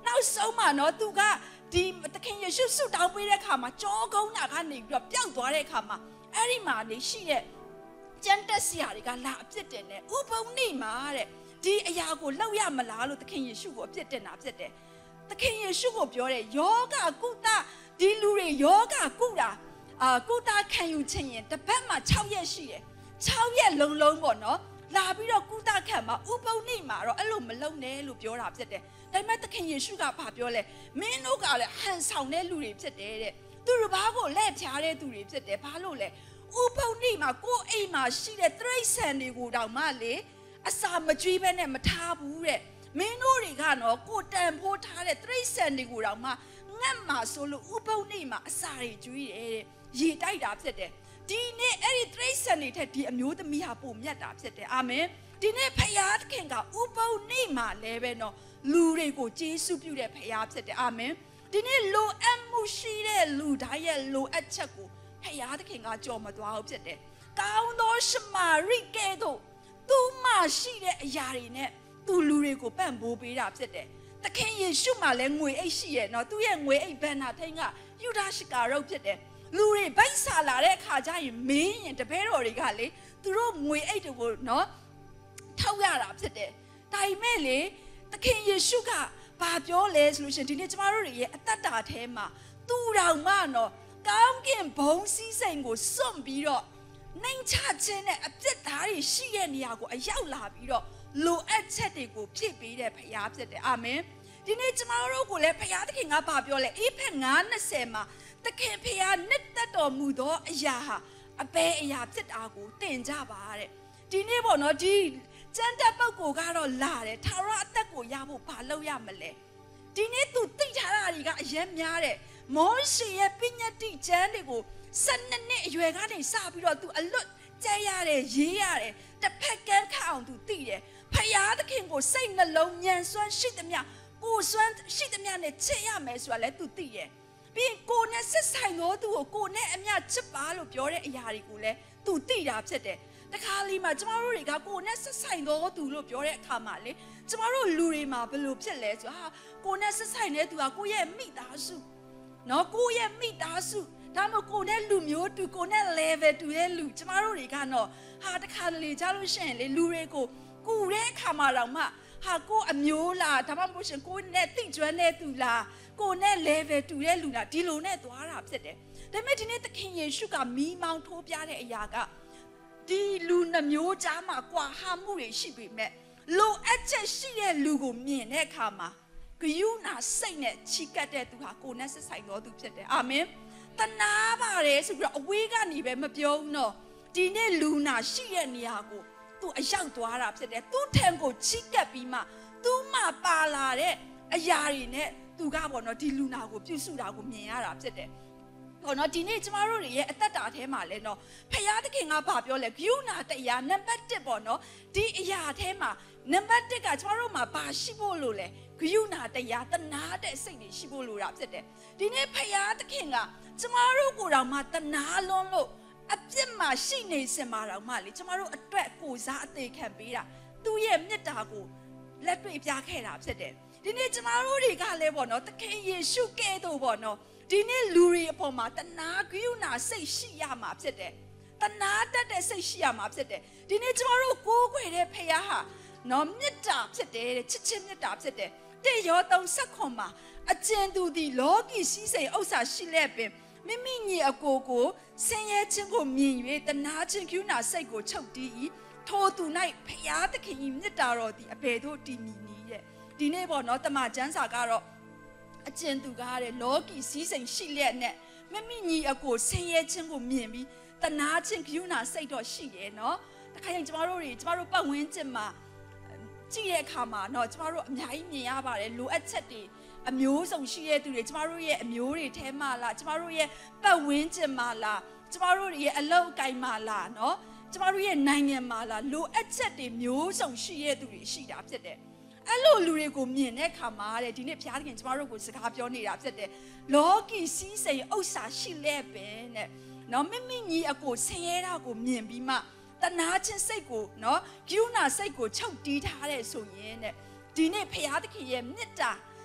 နောက်ဆုံးမှနော်သူကဒီသခင်ယေရှုဆုတောင်းပေးတဲ့အခါမှာကြောကုန်းနာကနေပြီးတော့ပျောက်သွားတဲ့အခါမှာအဲ့ဒီမှာနေရှိတဲ့ကျန်တက်ဆရာတွေကလာအပြစ်တင်တယ်ဥပုံနေမှာတဲ့ဒီအရာကိုလောက်ရမလားလို့သခင်ယေရှုကိုအပြစ်တင်တာဖြစ်တယ်သခင်ယေရှုကိုပြောတယ်ယောဂကုသဒီလူတွေယောဂကုတာအာကုသခံယူခြင်းရင်တစ်ပတ်မှာ၆ရက်ရှိတယ်၆ရက်လုံးလုံးပေါ့နော်လာပြီးတော့ကုသခံမှာဥပုံနေမှာတော့အဲ့လိုမလုံနဲ့လို့ပြောတာဖြစ်တယ်ဒါပေမဲ့သခင်ယေရှုကဘာပြောလဲမင်းတို့ကလည်းဟန်ဆောင်တဲ့လူတွေဖြစ်တယ်တဲ့သူတို့ဘာကိုလက်ဖြားတဲ့သူတွေဖြစ်တယ်ဘာလို့လဲဥပုံနေမှာကိုယ်အိမ်မှာရှိတဲ့တရိတ်ဆန်တွေကိုတောင်မှလေအစာမကြွေးဘဲနဲ့မထားဘူးတဲ့မင်းတို့တွေကနော်ကိုတန်ဖိုးထားတဲ့တရိတ်ဆန်တွေကိုတောင်မှငတ်မှာဆိုလို့ဥပုံနေမှာအစာတွေကြွေးတယ်တဲ့ရေတိုက်တာဖြစ်တယ်ဒီနေ့အဲ့ဒီတရိတ်ဆန်တွေထက်ဒီအမျိုးသမီးဟာပုံမြတ်တာဖြစ်တယ်အာမင်ဒီနေ့ဖခင်သခင်ကဥပုံနေမှာလည်းပဲနော်လူတွေကိုကျေးဇူးပြုတဲ့ဖခင်ဖြစ်တယ်အာမင်ဒီနေ့လိုအပ်မှုရှိတဲ့လူတိုင်းရဲ့လိုအပ်ချက်ကိုဖခင်သခင်ကကြော်မသွားဘူးဖြစ်တယ်ကောင်းသောရှမာရိကဲတို့သူမှရှိတဲ့အရာတွေနဲ့သူလူတွေကိုပံ့ပိုးပေးတာဖြစ်တယ်သခင်ယေရှုမှလည်းငွေအိတ်ရှိရဲ့နော်သူရဲ့ငွေအိတ်ဘန်နာထိန်ကယူဒရှကာရုပ်ဖြစ်တယ်လူတွေဗိုက်ဆာလာတဲ့အခါကျရင်မင်းရင်တပည့်တော်တွေကလေသူတို့ငွေအိတ်တွေကိုနော်ထောက်ရတာဖြစ်တယ်ဒါပေမဲ့လေသခင်ယေရှုကဘာပြောလဲဆိုလို့ရှိရင်ဒီနေ့ကျမတို့ရဲ့အသက်တာထဲမှာသူတော်မှနော်ကောင်းကင်ဘုံစည်းစိမ်ကိုစွန့်ပြီးတော့နှိမ်ချခြင်းနဲ့အပြစ်သားတွေရှိတဲ့နေရာကိုအရောက်လာပြီးတော့လိုအပ်ချက်တွေကိုဖြည့်ပေးတဲ့ဖခင်ဖြစ်တယ်အာမင်ဒီနေ့ကျမတို့ကိုလည်းဖခင်သခင်ကဘာပြောလဲအေဖက်၅၂၀မှာသခင်ဖခင်နှစ်သက်တော်မူသောအရာဟာအဘယ်အရာဖြစ်တာကိုသင်ကြပါတဲ့ဒီနေ့ပေါ့နော်ဒီကျမ်းတဲ့ပုဂ္ဂိုလ်ကတော့လာတယ်ထာဝရအသက်ကိုရဖို့ဘာလုပ်ရမလဲဒီနေ့သူသိထားတာတွေကအရင်များတယ်မောရှေရဲ့ပညတ္တိကျမ်းတွေကိုဆယ်နှစ်နှစ်အရွယ်ကနေစပြီးတော့သူအလွတ်ကျဲရတယ်ရေးရတယ်တစ်ဖက်ကန်းခအောင်သူသိတယ်ဖယားသခင်ကိုစိတ်နှလုံးဉာဏ်စွမ်းရှိသမျှကိုယ်စွမ်းရှိသမျှနဲ့ချစ်ရမယ်ဆိုတာလည်းသူသိတယ်ပြီးရင်ကိုယ်နဲ့ဆက်ဆိုင်တော့သူကိုကိုယ်နဲ့အမျှချစ်ပါလို့ပြောတဲ့အရာတွေကိုလည်းသူသိတာဖြစ်တယ်တခါလေးမှာကျမတို့တွေကကိုယ်နဲ့ဆက်ဆိုင်တော့သူလို့ပြောတဲ့အခါမှာလေကျမတို့လူတွေမှာဘယ်လိုဖြစ်လဲဆိုဟာကိုယ်နဲ့ဆက်ဆိုင်တဲ့သူကကိုယ့်ရဲ့မိသားစုနော်ကိုယ့်ရဲ့မိသားစုဒါမှမဟုတ်ကိုယ်နဲ့လူမျိုးတူကိုယ်နဲ့ level တူတဲ့လူကျမတို့တွေကတော့ဟာတခါလေကြားလို့ရှိရင်လေလူတွေကိုကူတဲ့အခါမှာတော့မှဟာကိုယ်အမျိုးလားဒါမှမဟုတ်ရှင်ကိုယ်နဲ့တိကျွမ်းတဲ့သူလားကိုယ်နဲ့ level တူတဲ့လူလားဒီလိုနဲ့သွားတာဖြစ်တယ်ဒါပေမဲ့ဒီနေ့သခင်ယေရှုကမီးမောင်းထိုးပြတဲ့အရာကဒီလူနှမျိုးကြားမှာကွာဟမှုတွေရှိပေမဲ့လိုအပ်ချက်ရှိတဲ့လူကိုမြင်တဲ့အခါမှာဂယုဏစိတ်နဲ့ချီကပ်တဲ့သူဟာကိုယ်နဲ့ဆက်ဆိုင်တော်သူဖြစ်တယ်အာမင်တနာပါတယ်ဆိုပြီးတော့အဝေးကနေပဲမပြောဘူးနော်ဒီနေ့လူနာရှိတဲ့နေရာကိုသူအရောက်သွားတာဖြစ်တယ်သူထံကိုချီကပ်ပြီးမှသူမှပါလာတဲ့အရာတွေနဲ့သူကပေါ့နော်ဒီလူနာကိုပြုစုတာကိုမြင်ရတာဖြစ်တယ်ဟောနော်ဒီနေ့ကျမတို့ရဲ့အသက်တာထဲမှာလဲနော်ဖခင်သခင်ကဘာပြောလဲဂယုဏတရားနံပါတ်တစ်ပေါ့နော်ဒီအရာထဲမှာနံပါတ်တစ်ကကျမတို့မှာဘာရှိဖို့လို့လဲဂယုဏတရားတနာတဲ့စိတ်တွေရှိဖို့လိုတာဖြစ်တယ်ဒီနေ့ဖခင်သခင်ကကျမတို့ကိုယ်တော်မှတနာလွန်းလို့အပြစ်မှာရှိနေစင်မှာတော့မှလေကျမတို့အတွက်ကိုစားအသေးခံပေးတာသူ့ရဲ့မေတ္တာကိုလက်တွေ့ပြခဲ့တာဖြစ်တယ်ဒီနေ့ကျမတို့တွေကလည်းပေါ့နော်သခင်ယေရှုကဲ့သို့ပေါ့နော်ဒီနေ့လူတွေအပေါ်မှာတနာဂယုဏစိတ်ရှိရမှာဖြစ်တယ်တနာတတ်တဲ့စိတ်ရှိရမှာဖြစ်တယ်ဒီနေ့ကျမတို့ကိုးကွယ်တဲ့ဖခင်ဟာနော်မေတ္တာဖြစ်တယ်ချစ်ချင်းမေတ္တာဖြစ်တယ်တဲ့ယောသုံးဆက်ခွန်မှာအကျဉ်သူသည်လောကီစည်းစိမ်ဥစ္စာရှိလက်ပင်မိမိညီအကိုကိုဆင်းရဲခြင်းကိုမြင်၍တနာခြင်းဂယုဏစိတ်ကိုချုပ်တီး၏ထိုသူ၌ဖခင်သခင်၏မေတ္တာတော်သည်အဘယ်သို့တည်မြည်နည်းတဲ့ဒီနေ့ပေါ့နော်တမန်ကျမ်းစာကတော့အကျဉ်သူကားတဲ့လောကီစည်းစိမ်ရှိလျက်နဲ့မိမိညီအကိုဆင်းရဲခြင်းကိုမြင်ပြီးတနာခြင်းဂယုဏစိတ်တော့ရှိတယ်နော်တခါရင်ကျမတို့တွေကျမတို့ပတ်ဝန်းကျင်မှာကြည့်တဲ့အခါမှာနော်ကျမတို့အများကြီးမြင်ရပါတယ်လိုအပ်ချက်တွေအမျိုးစုံရှိတဲ့သူတွေကျမတို့ရဲ့အမျိုးတွေထဲမှာလားကျမတို့ရဲ့ပတ်ဝန်းကျင်မှာလားကျမတို့ရဲ့အလုပ်အကိုင်မှာလားနော်ကျမတို့ရဲ့နိုင်ငံမှာလားလိုအပ်ချက်တွေမျိုးစုံရှိတဲ့သူတွေရှိတာဖြစ်တယ်အဲ့လိုလူတွေကိုမြင်တဲ့အခါမှာတဲ့ဒီနေ့ဘုရားသခင်ကျမတို့ကိုစကားပြောနေတာဖြစ်တယ်လောကီစည်းစိမ်ဥစ္စာရှိလဲပဲတဲ့နော်မိမိညီအကိုဆင်းရဲတာကိုမြင်ပြီးမှတနာချင်းစိတ်ကိုနော်ဂယုဏစိတ်ကိုချုပ်တီးထားတဲ့ဆိုရင်တဲ့ဒီနေ့ဘုရားသခင်ရဲ့မေတ္တာ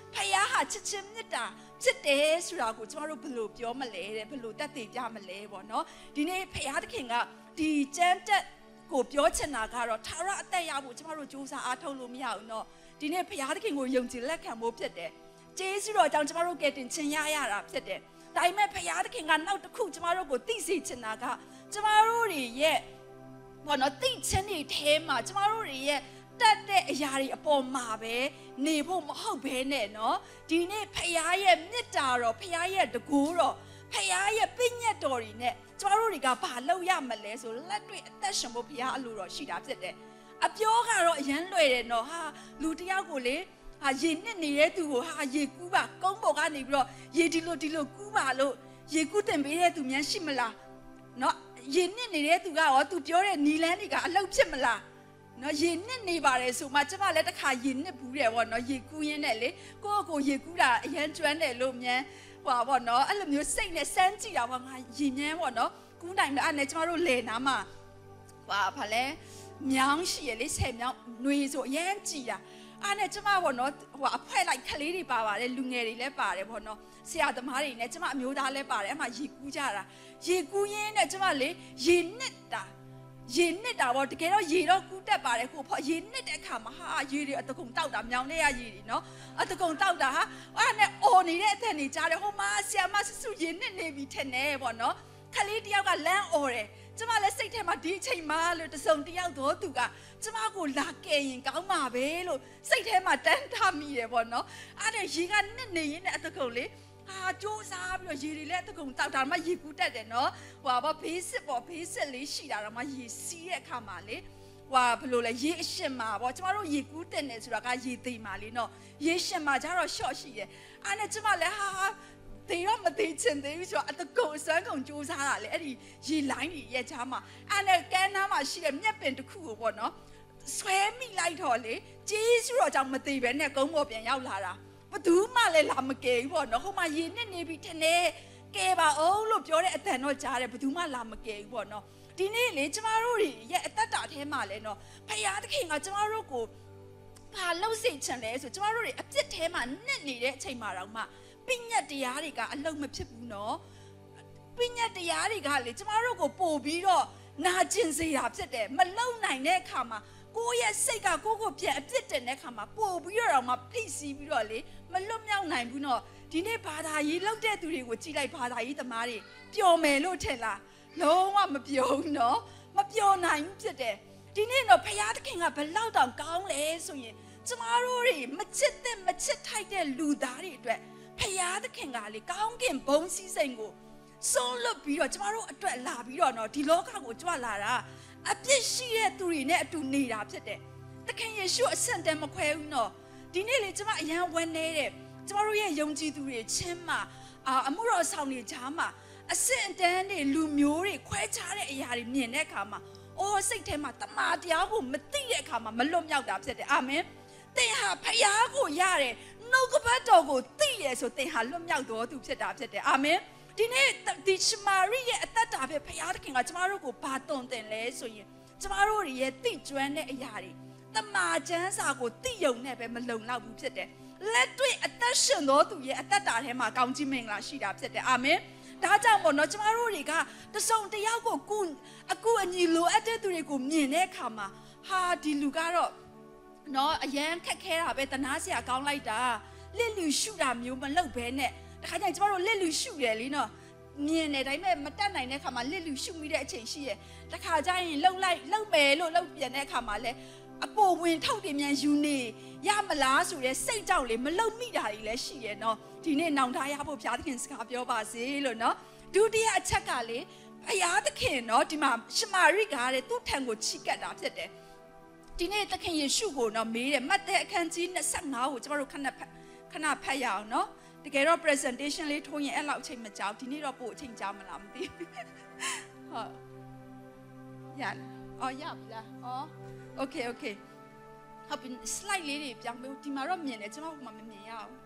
ဖယားဟာချစ်ချင်းမြတ်တာချစ်တယ်ဆိုတာကိုကျမတို့ဘယ်လိုပြောမလဲတဲ့ဘယ်လိုတတ်သိပြမလဲပေါ့နော်ဒီနေ့ဖယားသခင်ကဒီကျမ်းတက်ကိုပြောချင်တာကတော့ထာဝရအသက်ရဖို့ကျမတို့စူးစမ်းအားထုတ်လို့မရဘူးเนาะဒီနေ့ဖယားသခင်ကိုယုံကြည်လက်ခံဖို့ဖြစ်တယ်ကျေးဇူးတော်ကြောင့်ကျမတို့ကယ်တင်ခြင်းရရတာဖြစ်တယ်ဒါပေမဲ့ဖယားသခင်ကနောက်တစ်ခုကျမတို့ကိုသိစေချင်တာကကျမတို့တွေရဲ့ဘောနော်သိချင်းတွေထဲမှာကျမတို့တွေရဲ့တတ်တဲ့အရာတွေအပေါ်မှာပဲနေဖို့မဟုတ်ဘဲနဲ့เนาะဒီနေ့ဖယားရဲ့မေတ္တာတော်ဖယားရဲ့တကူတော်ဖယားရဲ့ပြည့်ညတ်တော်တွေနဲ့ကျမတို့တွေကဘာလုပ်ရမလဲဆိုလက်တွေ့အသက်ရှင်ဖို့ဖယားအလိုတော်ရှိတာဖြစ်တယ်အပြောကတော့အရန်လွယ်တယ်เนาะဟာလူတယောက်ကိုလေဟာရေနစ်နေတဲ့သူကိုဟာရေကူးပါကုန်းပေါ်ကနေပြီးတော့ရေဒီလိုဒီလိုကူးပါလို့ရေကူးတင်ပေးတဲ့သူများရှိမလားเนาะရေနစ်နေတဲ့သူကရောသူပြောတဲ့နီလန်းတွေကအလုပ်ဖြစ်မလားနော်ရေနစ်နေပါတယ်ဆိုမှကျမလည်းတစ်ခါရေနစ်ဘူးတယ်ပေါ့နော်ရေကူးရင်းနဲ့လေကိုယ့်ကိုရေကူးတာအရန်ကျွမ်းတယ်လို့မြန်ဟွာပေါ့နော်အဲ့လိုမျိုးစိတ်နဲ့စမ်းကြည့်တာပေါ့ငါရေမြန်းပေါ့နော်ကူးနိုင်တယ်အဲ့နဲ့ကျမတို့လေနားမှာဟွာဘာလဲမြောင်းရှိရလေဆယ်မြောင်းຫນွေဆိုအရန်ကြည်တာအဲ့နဲ့ကျမပေါ့နော်ဟိုအဖွဲလိုက်ခလေးတွေပါပါတယ်လူငယ်တွေလည်းပါတယ်ပေါ့နော်ဆရာသမားတွေနဲ့ကျမအမျိုးသားလည်းပါတယ်အဲ့မှာရေကူးကြတာရေကူးရင်းနဲ့ကျမလေရေနစ်တာရေနစ်တာပေါ့တကယ်တော့ရေတော့ကူးတက်ပါတယ်ကိုဖော်ရေနစ်တဲ့အခါမှာဟာရေတွေအတကုံတောက်တာမြောင်လေးရရေတွေနော်အတကုံတောက်တာဟာအဲ့နဲ့အော်နေတဲ့အထက်နေကြားတယ်ဟိုမှာဆရာမဆဆူရေနစ်နေပြီထင်တယ်ပေါ့နော်ခလေးတယောက်ကလမ်းအော်တယ်ကျမလည်းစိတ်ထဲမှာဒီအချိန်မှလို့တစုံတယောက်တော့သူကကျမကိုလာကယ်ရင်ကောင်းမှာပဲလို့စိတ်ထဲမှာတန်းထားမိတယ်ပေါ့နော်အဲ့ဒါရေကနစ်နေရင်အတကုံလေးဟာစူးစားပြီးတော့ရေတွေလည်းအတကုံတောက်တာမှရေကူးတက်တယ်နော်ဟိုပါဘေးစစ်ပေါ့ဘေးစစ်လေးရှိတာတော့မှရေစီးတဲ့အခါမှာလေဟိုဘယ်လိုလဲရေအရှင်မှာပေါ့ကျမတို့ရေကူးတက်နေဆိုတာကရေသိမ်းမှာလေနော်ရေရှင်မှာကျတော့ short ရှိတယ်အဲ့နဲ့ကျမလည်းဟာတေတော့မသေးချင်သေးဘူးဆိုတော့အတကုံအစွမ်းကုန်စူးစားတာလေအဲ့ဒီရေလိုင်းကြီးရဲ့ချားမှာအဲ့နဲ့ကန်းနားမှာရှိတဲ့မြက်ပင်တစ်ခုကိုပေါ့နော်ဆွဲမိလိုက်တော့လေကျေးဇူးတော်ကြောင့်မသေးပဲနဲ့ကုန်းပေါ်ပြန်ရောက်လာတာဘသူမှလည်းလာမကယ်ဘူးပေါ့နော်ဟိုမှာရေနစ်နေပြီထင်တယ်ကယ်ပါအောင်လို့ပြောတဲ့အတန်တော့ကြားတယ်ဘသူမှလာမကယ်ဘူးပေါ့နော်ဒီနေ့လေကျမတို့ရဲ့အသက်တာထဲမှာလဲနော်ဖယားသခင်ကကျမတို့ကိုဘာလို့စိတ်ချင်လဲဆိုကျမတို့တွေအပြစ်ထဲမှာနစ်နေတဲ့အချိန်မှာတော့မှပညတ်တရားတွေကအလုံးမဖြစ်ဘူးနော်ပညတ်တရားတွေကလေကျမတို့ကိုပို့ပြီးတော့နာကျင်စေတာဖြစ်တယ်မလုံနိုင်တဲ့အခါမှာကိုယ့်ရဲ့စိတ်ကကိုယ့်ကိုပြန်အပြစ်တင်တဲ့ခါမှာပို့ပြီးတော့မှဖိစီးပြီးတော့လေမလွတ်မြောက်နိုင်ဘူးနော်ဒီနေ့ဘာသာရေးလောက်တဲ့သူတွေကိုကြည်လိုက်ဘာသာရေးသမားတွေပျော်မယ်လို့ထင်လားလုံးဝမပျော်ဘူးနော်မပျော်နိုင်ဘူးဖြစ်တယ်ဒီနေ့တော့ဖယားသခင်ကဘလောက်တောင်ကောင်းလဲဆိုရင်ကျမတို့တွေမချစ်တဲ့မချစ်ထိုက်တဲ့လူသားတွေအတွက်ဖယားသခင်ကလေကောင်းကင်ဘုံစည်းစိမ်ကိုဆုံးလွတ်ပြီးတော့ကျမတို့အတွက်လာပြီးတော့နော်ဒီလောကကိုကြွလာတာအပြစ်ရှိတဲ့သူတွေနဲ့အတူနေတာဖြစ်တယ်။သခင်ယေရှုအဆင့်တန်းမခွဲဘူးနော်။ဒီနေ့လေကျမအရန်ဝမ်းနေတယ်။ကျမတို့ရဲ့ယုံကြည်သူတွေချင်းမှာအာအမှုတော်ဆောင်တွေကြားမှာအဆင့်တန်းတွေလူမျိုးတွေခွဲခြားတဲ့အရာတွေမြင်တဲ့အခါမှာအော်စိတ်ထဲမှာတမန်တရားကိုမသိတဲ့အခါမှာမလွတ်မြောက်တာဖြစ်တယ်။အာမင်။သင်ဟာဖယားကိုရတယ်နှုတ်ကပတ်တော်ကိုသိရဆိုသင်ဟာလွတ်မြောက်တော်သူဖြစ်တာဖြစ်တယ်။အာမင်။ဒီနေ့ဒီရှမာရိရဲ့အသက်တာပဲဖယားသခင်ကကျမတို့ကိုဘာတုံတင်လဲဆိုရင်ကျမတို့ရဲ့သိကျွမ်းတဲ့အရာတွေတမာချမ်းစာကိုသိယုံနဲ့ပဲမလုံလောက်ဘူးဖြစ်တယ်လက်တွေ့အသက်ရှင်တော်သူရဲ့အသက်တာထဲမှာကောင်းကြီးမင်္ဂလာရှိတာဖြစ်တယ်အာမင်ဒါကြောင့်ပေါ့နော်ကျမတို့တွေကတစုံတယောက်ကိုကုအကူအညီလိုအပ်တဲ့သူတွေကိုမြင်တဲ့အခါမှာဟာဒီလူကတော့နော်အရန်ခက်ခဲတာပဲတနာစရာကောင်းလိုက်တာလစ်လူရှုတာမျိုးမလုပ်ဘဲနဲ့တခါကျရင်ကျမတို့လစ်လူရှုတယ်လीနော်မြင်နေတိုင်းမဲ့မတက်နိုင်တဲ့ခါမှာလစ်လူရှုမိတဲ့အချိန်ရှိရဲ့တခါကျရင်လှုပ်လိုက်လှုပ်မယ်လို့လှုပ်ပြန်တဲ့ခါမှာလဲအပေါ်ဝင်ထုတ်တယ်မြန်ယူနေရမလားဆိုတဲ့စိတ်ကြောင့်လေမလှုပ်မိတာတွေလည်းရှိရဲ့နော်ဒီနေ့နောင်တရဖို့ဘုရားသခင်စကားပြောပါစေလို့နော်ဒုတိယအချက်ကလေဘုရားသခင်နော်ဒီမှာရှမာရိကတဲ့သူ့ထံကိုချီကပ်တာဖြစ်တယ်ဒီနေ့သခင်ယေရှုကိုနော်မေးတယ်မဿဲအခန်းကြီး၂၅ကိုကျမတို့ခဏခဏဖတ်ရအောင်နော်တကယ်တော့ presentation လေးထိုးရင်အဲ့လောက်အချိန်မကြောက်ဒီနေ့တော့ပို့အချိန်ကြာမလားမသိဘူးဟုတ်ရလားအော်ရပြီလားအော် okay okay ဟုတ်ပြီ slide လေးတွေပြောင်းပြီးဒီမှာတော့မြင်တယ်ကျွန်တော်ကမှမမြင်ရအောင်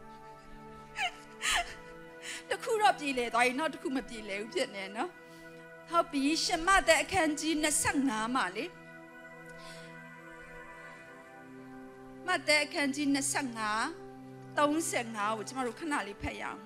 တခုတော့ပြည်လေသွားရင်နောက်တစ်ခုမပြည်လေဘူးဖြစ်နေနော်ဟုတ်ပြီရှမသက်အခန်းကြီး၂၅မှာလေမသက်အခန်းကြီး၂၅ thirty-fiveကိုကျမတို့ခဏလေးဖတ်ရအောင်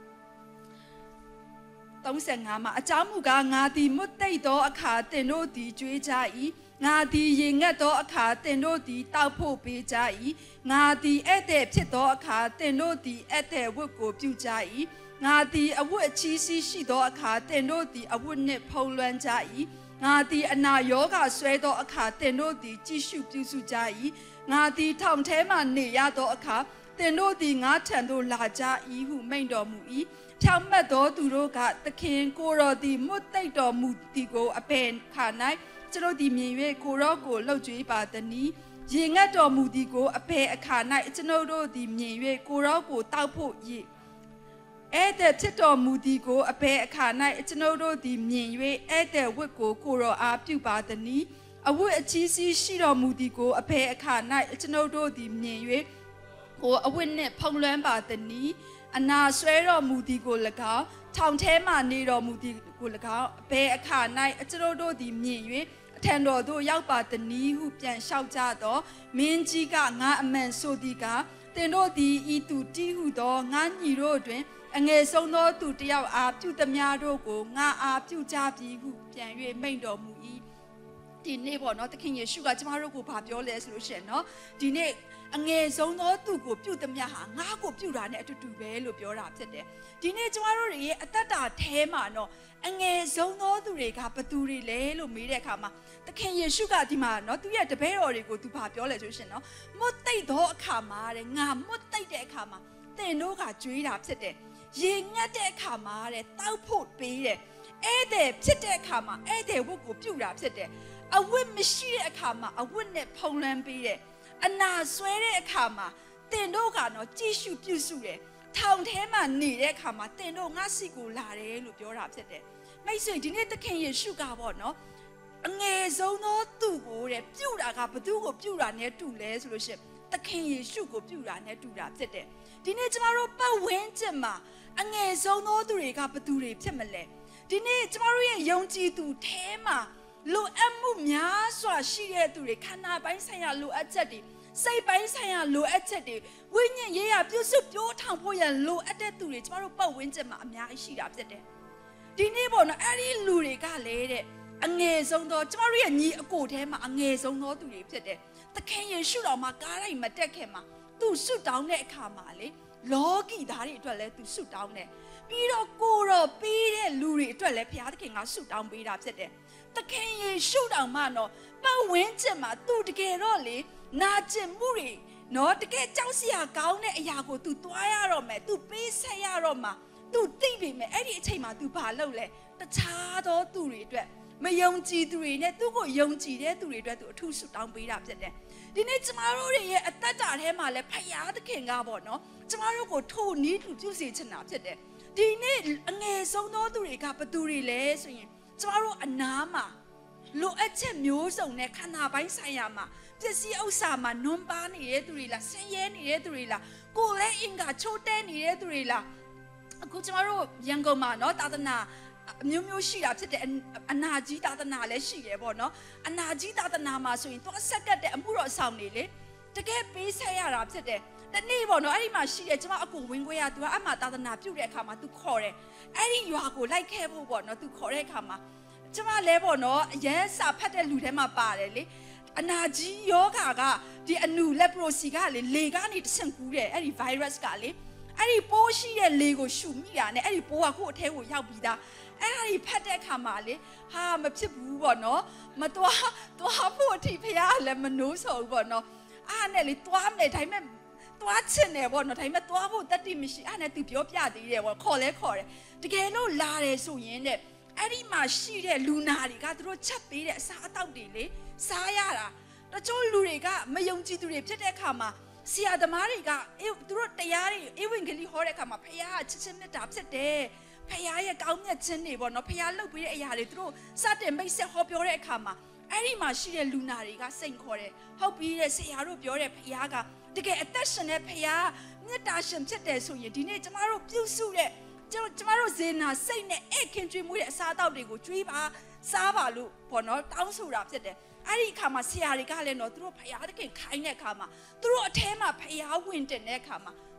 thirty-fiveမှာအကြောင်းမူကားငါသည်မွတ်သိပ်သောအခါတင်တို့သည်ကြွေးကြ၏ငါသည်ရေငတ်သောအခါတင်တို့သည်တောက်ဖို့ပေးကြ၏ငါသည်ဧည့်သည်ဖြစ်သောအခါတင်တို့သည်ဧည့်သည်ဝတ်ကိုပြုကြ၏ငါသည်အဝတ်အချီးစီးရှိသောအခါတင်တို့သည်အဝတ်နှင့်ဖုံးလွှမ်းကြ၏ငါသည်အနာယောဂဆွဲသောအခါတင်တို့သည်ကြည့်ရှုပြုစုကြ၏ငါသည်ထောင်ထဲမှနေရသောအခါတင်တို့သည်ငါထံသို့လာကြ၏ဟုမိန့်တော်မူ၏ဖြောင့်မတ်သောသူတို့ကသခင်ကိုတော်သည်မွတ်သိပ်တော်မူသည်ကိုအဘယ်ခါ၌ကျွန်တို့သည်မြင်၍ကိုတော်ကိုလှုပ်ကြွေးပါသည်။ရေငတ်တော်မူသည်ကိုအဘယ်အခါ၌ကျွန်တို့သည်မြင်၍ကိုတော်ကိုတောက်ဖို့၏ဧည့်သည်ဖြစ်တော်မူသည်ကိုအဘယ်အခါ၌ကျွန်တို့သည်မြင်၍ဧည့်သည်ဝတ်ကိုကိုတော်အားပြုပါသည်။အဝတ်အချီးစီးရှိတော်မူသည်ကိုအဘယ်အခါ၌ကျွန်တို့သည်မြင်၍ကိုအဝတ်နှင့်ဖုံးလွှမ်းပါသည်။အနာဆွဲတော်မူသည်ကို၎င်းထောင်ထဲမှနေတော်မူသည်ကို၎င်းအဘယ်အခါ၌ကျွန်တို့သည်မြင်၍အထံတော်သို့ရောက်ပါသည်ဟုပြန်လျှောက်ကြသောမင်းကြီးကငါအမှန်ဆိုသည်ကတင်တို့သည်ဤသူတီးဟုသောငါညီတို့တွင်အငယ်ဆုံးသောသူတယောက်အားပြုသမျှတို့ကိုငါအားပြုကြပြီဟုပြန်၍မိန့်တော်မူ၏ဒီနေ့ပေါ့နော်သခင်ယေရှုကကျမတို့ကိုဗာပြောလဲဆိုလို့ရှိရင်နော်ဒီနေ့အငယ်ဆုံးသောသူကိုပြုသမျှဟာငါ့ကိုပြုတာနဲ့အတူတူပဲလို့ပြောတာဖြစ်တယ်ဒီနေ့ကျမတို့ရဲ့အသက်တာထဲမှာနော်အငယ်ဆုံးသောသူတွေကဘသူတွေလဲလို့မေးတဲ့အခါမှာသခင်ယေရှုကဒီမှာနော်သူရဲ့တပည့်တော်တွေကိုသူဗာပြောလဲဆိုရှင်နော်မွတ်သိပ်သောအခါမှာတဲ့ငါမွတ်သိပ်တဲ့အခါမှာသင်တို့ကကြွေးတာဖြစ်တယ်ရေငတ်တဲ့အခါမှာတဲ့တောက်ဖို့ပေးတယ်ဧည့်သည်ဖြစ်တဲ့အခါမှာဧည့်သည်ဝတ်ကိုပြုတာဖြစ်တယ်အဝတ်မရှိတဲ့အခါမှာအဝတ်နဲ့ဖုံးလွှမ်းပေးတယ်အနာဆွဲတဲ့အခါမှာတင်တို့ကနော်ကြည့်ရှုပြုစုတယ်ထောင်ထဲမှာနေတဲ့အခါမှာတင်တို့ငါစီကိုလာတယ်လို့ပြောတာဖြစ်တယ်မိတ်ဆွေဒီနေ့သခင်ယေရှုကပေါ့နော်အငယ်ဆုံးသောသူကိုတဲ့ပြုတာကဘသူကိုပြုတာနဲ့တူလဲဆိုလို့ရှိရင်သခင်ယေရှုကိုပြုတာနဲ့တူတာဖြစ်တယ်ဒီနေ့ကျမတို့ပတ်ဝန်းကျင်မှာအငယ်ဆုံးသောသူတွေကဘသူတွေဖြစ်မလဲဒီနေ့ကျမတို့ရဲ့ယုံကြည်သူထဲမှာလိုအပ်မှုများစွာရှိတဲ့သူတွေခန္ဓာပိုင်းဆိုင်ရာလိုအပ်ချက်တွေစိတ်ပိုင်းဆိုင်ရာလိုအပ်ချက်တွေဝိညာဉ်ရေးရာပြုစုပြောထောင်ဖို့ရလိုအပ်တဲ့သူတွေကျမတို့ပတ်ဝန်းကျင်မှာအများကြီးရှိတာဖြစ်တယ်ဒီနေ့ပေါ့နော်အဲ့ဒီလူတွေကလေတဲ့အငယ်ဆုံးသောကျမတို့ရဲ့ညီအကိုထဲမှာအငယ်ဆုံးသောသူတွေဖြစ်တယ်သခင်ယေရှုတော်မှာကားတိုင်းမတက်ခင်မှာသူဆုတောင်းတဲ့အခါမှာလေလောကီသားတွေအတွက်လည်းသူဆုတောင်းတယ်ပြီးတော့ကိုတော်ပေးတဲ့လူတွေအတွက်လည်းဘုရားသခင်ကဆုတောင်းပေးတာဖြစ်တယ်သခင်ယေရှုတော်မှာနော်ပတ်ဝန်းကျင်မှာသူတကယ်တော့လေနာကျင်မှုတွေနော်တကယ်ကြောက်စရာကောင်းတဲ့အရာကို तू သွားရတော့မယ် तू ပေးဆက်ရတော့မှာ तू သိပြီမယ်အဲ့ဒီအချိန်မှာ तू ဘာလုပ်လဲတခြားသောသူတွေအတွက်မယုံကြည်သူတွေနဲ့သူ့ကိုယုံကြည်တဲ့သူတွေအတွက် तू အထူးဆုတောင်းပေးတာဖြစ်တယ်ဒီနေ့ကျမတို့ရဲ့အသက်တာထဲမှာလည်းဖယားသခင်ကပေါ့နော်ကျမတို့ကိုထိုနည်းတူပြုစေချင်တာဖြစ်တယ်ဒီနေ့အငယ်ဆုံးသောသူတွေကဘသူတွေလဲဆိုရင်ကျမတို့အနားမှာလိုအပ်ချက်မျိုးစုံနဲ့ခန္ဓာပိုင်းဆိုင်ရာမှာပစ္စည်းဥစ္စာမှာနွမ်းပါနေတဲ့သူတွေလားဆင်းရဲနေတဲ့သူတွေလားကိုယ်လည်းအင်္ဂါချိုးတဲနေတဲ့သူတွေလားအခုကျမတို့ရန်ကုန်မှာเนาะသာသနာအမျိုးမျိုးရှိတာဖြစ်တဲ့အနာကြီးသာသနာလည်းရှိရပေါ့เนาะအနာကြီးသာသနာမှာဆိုရင်သွားဆက်ကတ်တဲ့အမှုတော်ဆောင်နေလေတကယ်ပေးဆက်ရတာဖြစ်တယ်တနေ့ပေါ့เนาะအဲ့ဒီမှာရှိတယ်ကျမအကူဝင်းခွဲရသူကအမှသာသနာပြုတဲ့အခါမှာသူခေါ်တယ်အဲ့ဒီရွာကိုလိုက်ခဲ့ဖို့ပေါ့เนาะသူခေါ်တဲ့အခါမှာကျမလဲပေါ့เนาะအရန်စာဖတ်တဲ့လူထဲမှာပါတယ်လေအနာကြီးယောဂါကဒီအနူလက်ပရိုစီကလေလေကနေတဆင့်ကူးတယ်အဲ့ဒီ virus ကလေအဲ့ဒီပိုးရှိတဲ့လေကိုရှုမိတာနဲ့အဲ့ဒီပိုးကကိုယ့်အထဲကိုရောက်ပြီးသားအဲ့ဒါကြီးဖတ်တဲ့အခါမှာလေဟာမဖြစ်ဘူးပေါ့နော်မသွားသွားဖို့အထိဖះလည်းမနိုးဆော်ဘူးပေါ့နော်အားနဲ့လေသွားမယ်ဒါပေမဲ့သွားချင်တယ်ပေါ့နော်ဒါပေမဲ့သွားဖို့တတိမရှိအားနဲ့သူပြောပြသေးတယ်ပေါ့ခေါ်လဲခေါ်တယ်တကယ်လို့လာတယ်ဆိုရင်တဲ့အဲ့ဒီမှာရှိတဲ့လူနာတွေကသူတို့ချက်ပေးတဲ့အစားအသောက်တွေလေစားရတာတချို့လူတွေကမယုံကြည်သူတွေဖြစ်တဲ့အခါမှာဆရာသမားတွေကသူတို့တရားတွေဧဝံဂေလိဟောတဲ့အခါမှာဖခင်ကချစ်ချင်းမေတ္တာဖြစ်တယ်ဖခင်ရဲ့ကောင်းမြတ်ခြင်းတွေပေါ့နော်ဖခင်လှုပ်ပေးတဲ့အရာတွေသူတို့စတင်မိတ်ဆက်ဟောပြောတဲ့အခါမှာအဲ့ဒီမှာရှိတဲ့လူနာတွေကစိတ်ခေါ်တယ်ဟုတ်ပြီတဲ့ဆရာတို့ပြောတဲ့ဖခင်ကတကယ်အသက်ရှင်တဲ့ဖခင်မေတ္တာရှင်ဖြစ်တယ်ဆိုရင်ဒီနေ့ကျမတို့ပြုစုတဲ့ကျမကျမတို့ဇေနာစိတ်နဲ့အဲ့ခင်ကျွေးမှုတဲ့အစားအသောက်တွေကိုကျွေးပါစားပါလို့ပေါ့နော်တောင်းဆိုတာဖြစ်တယ်အဲ့ဒီအခါမှာဆရာတွေကလည်းတော့သူတို့ဖယားသခင်ခိုင်းတဲ့အခါမှာသူတို့အထဲမှာဖယားဝင်တင်တဲ့အခါမှာ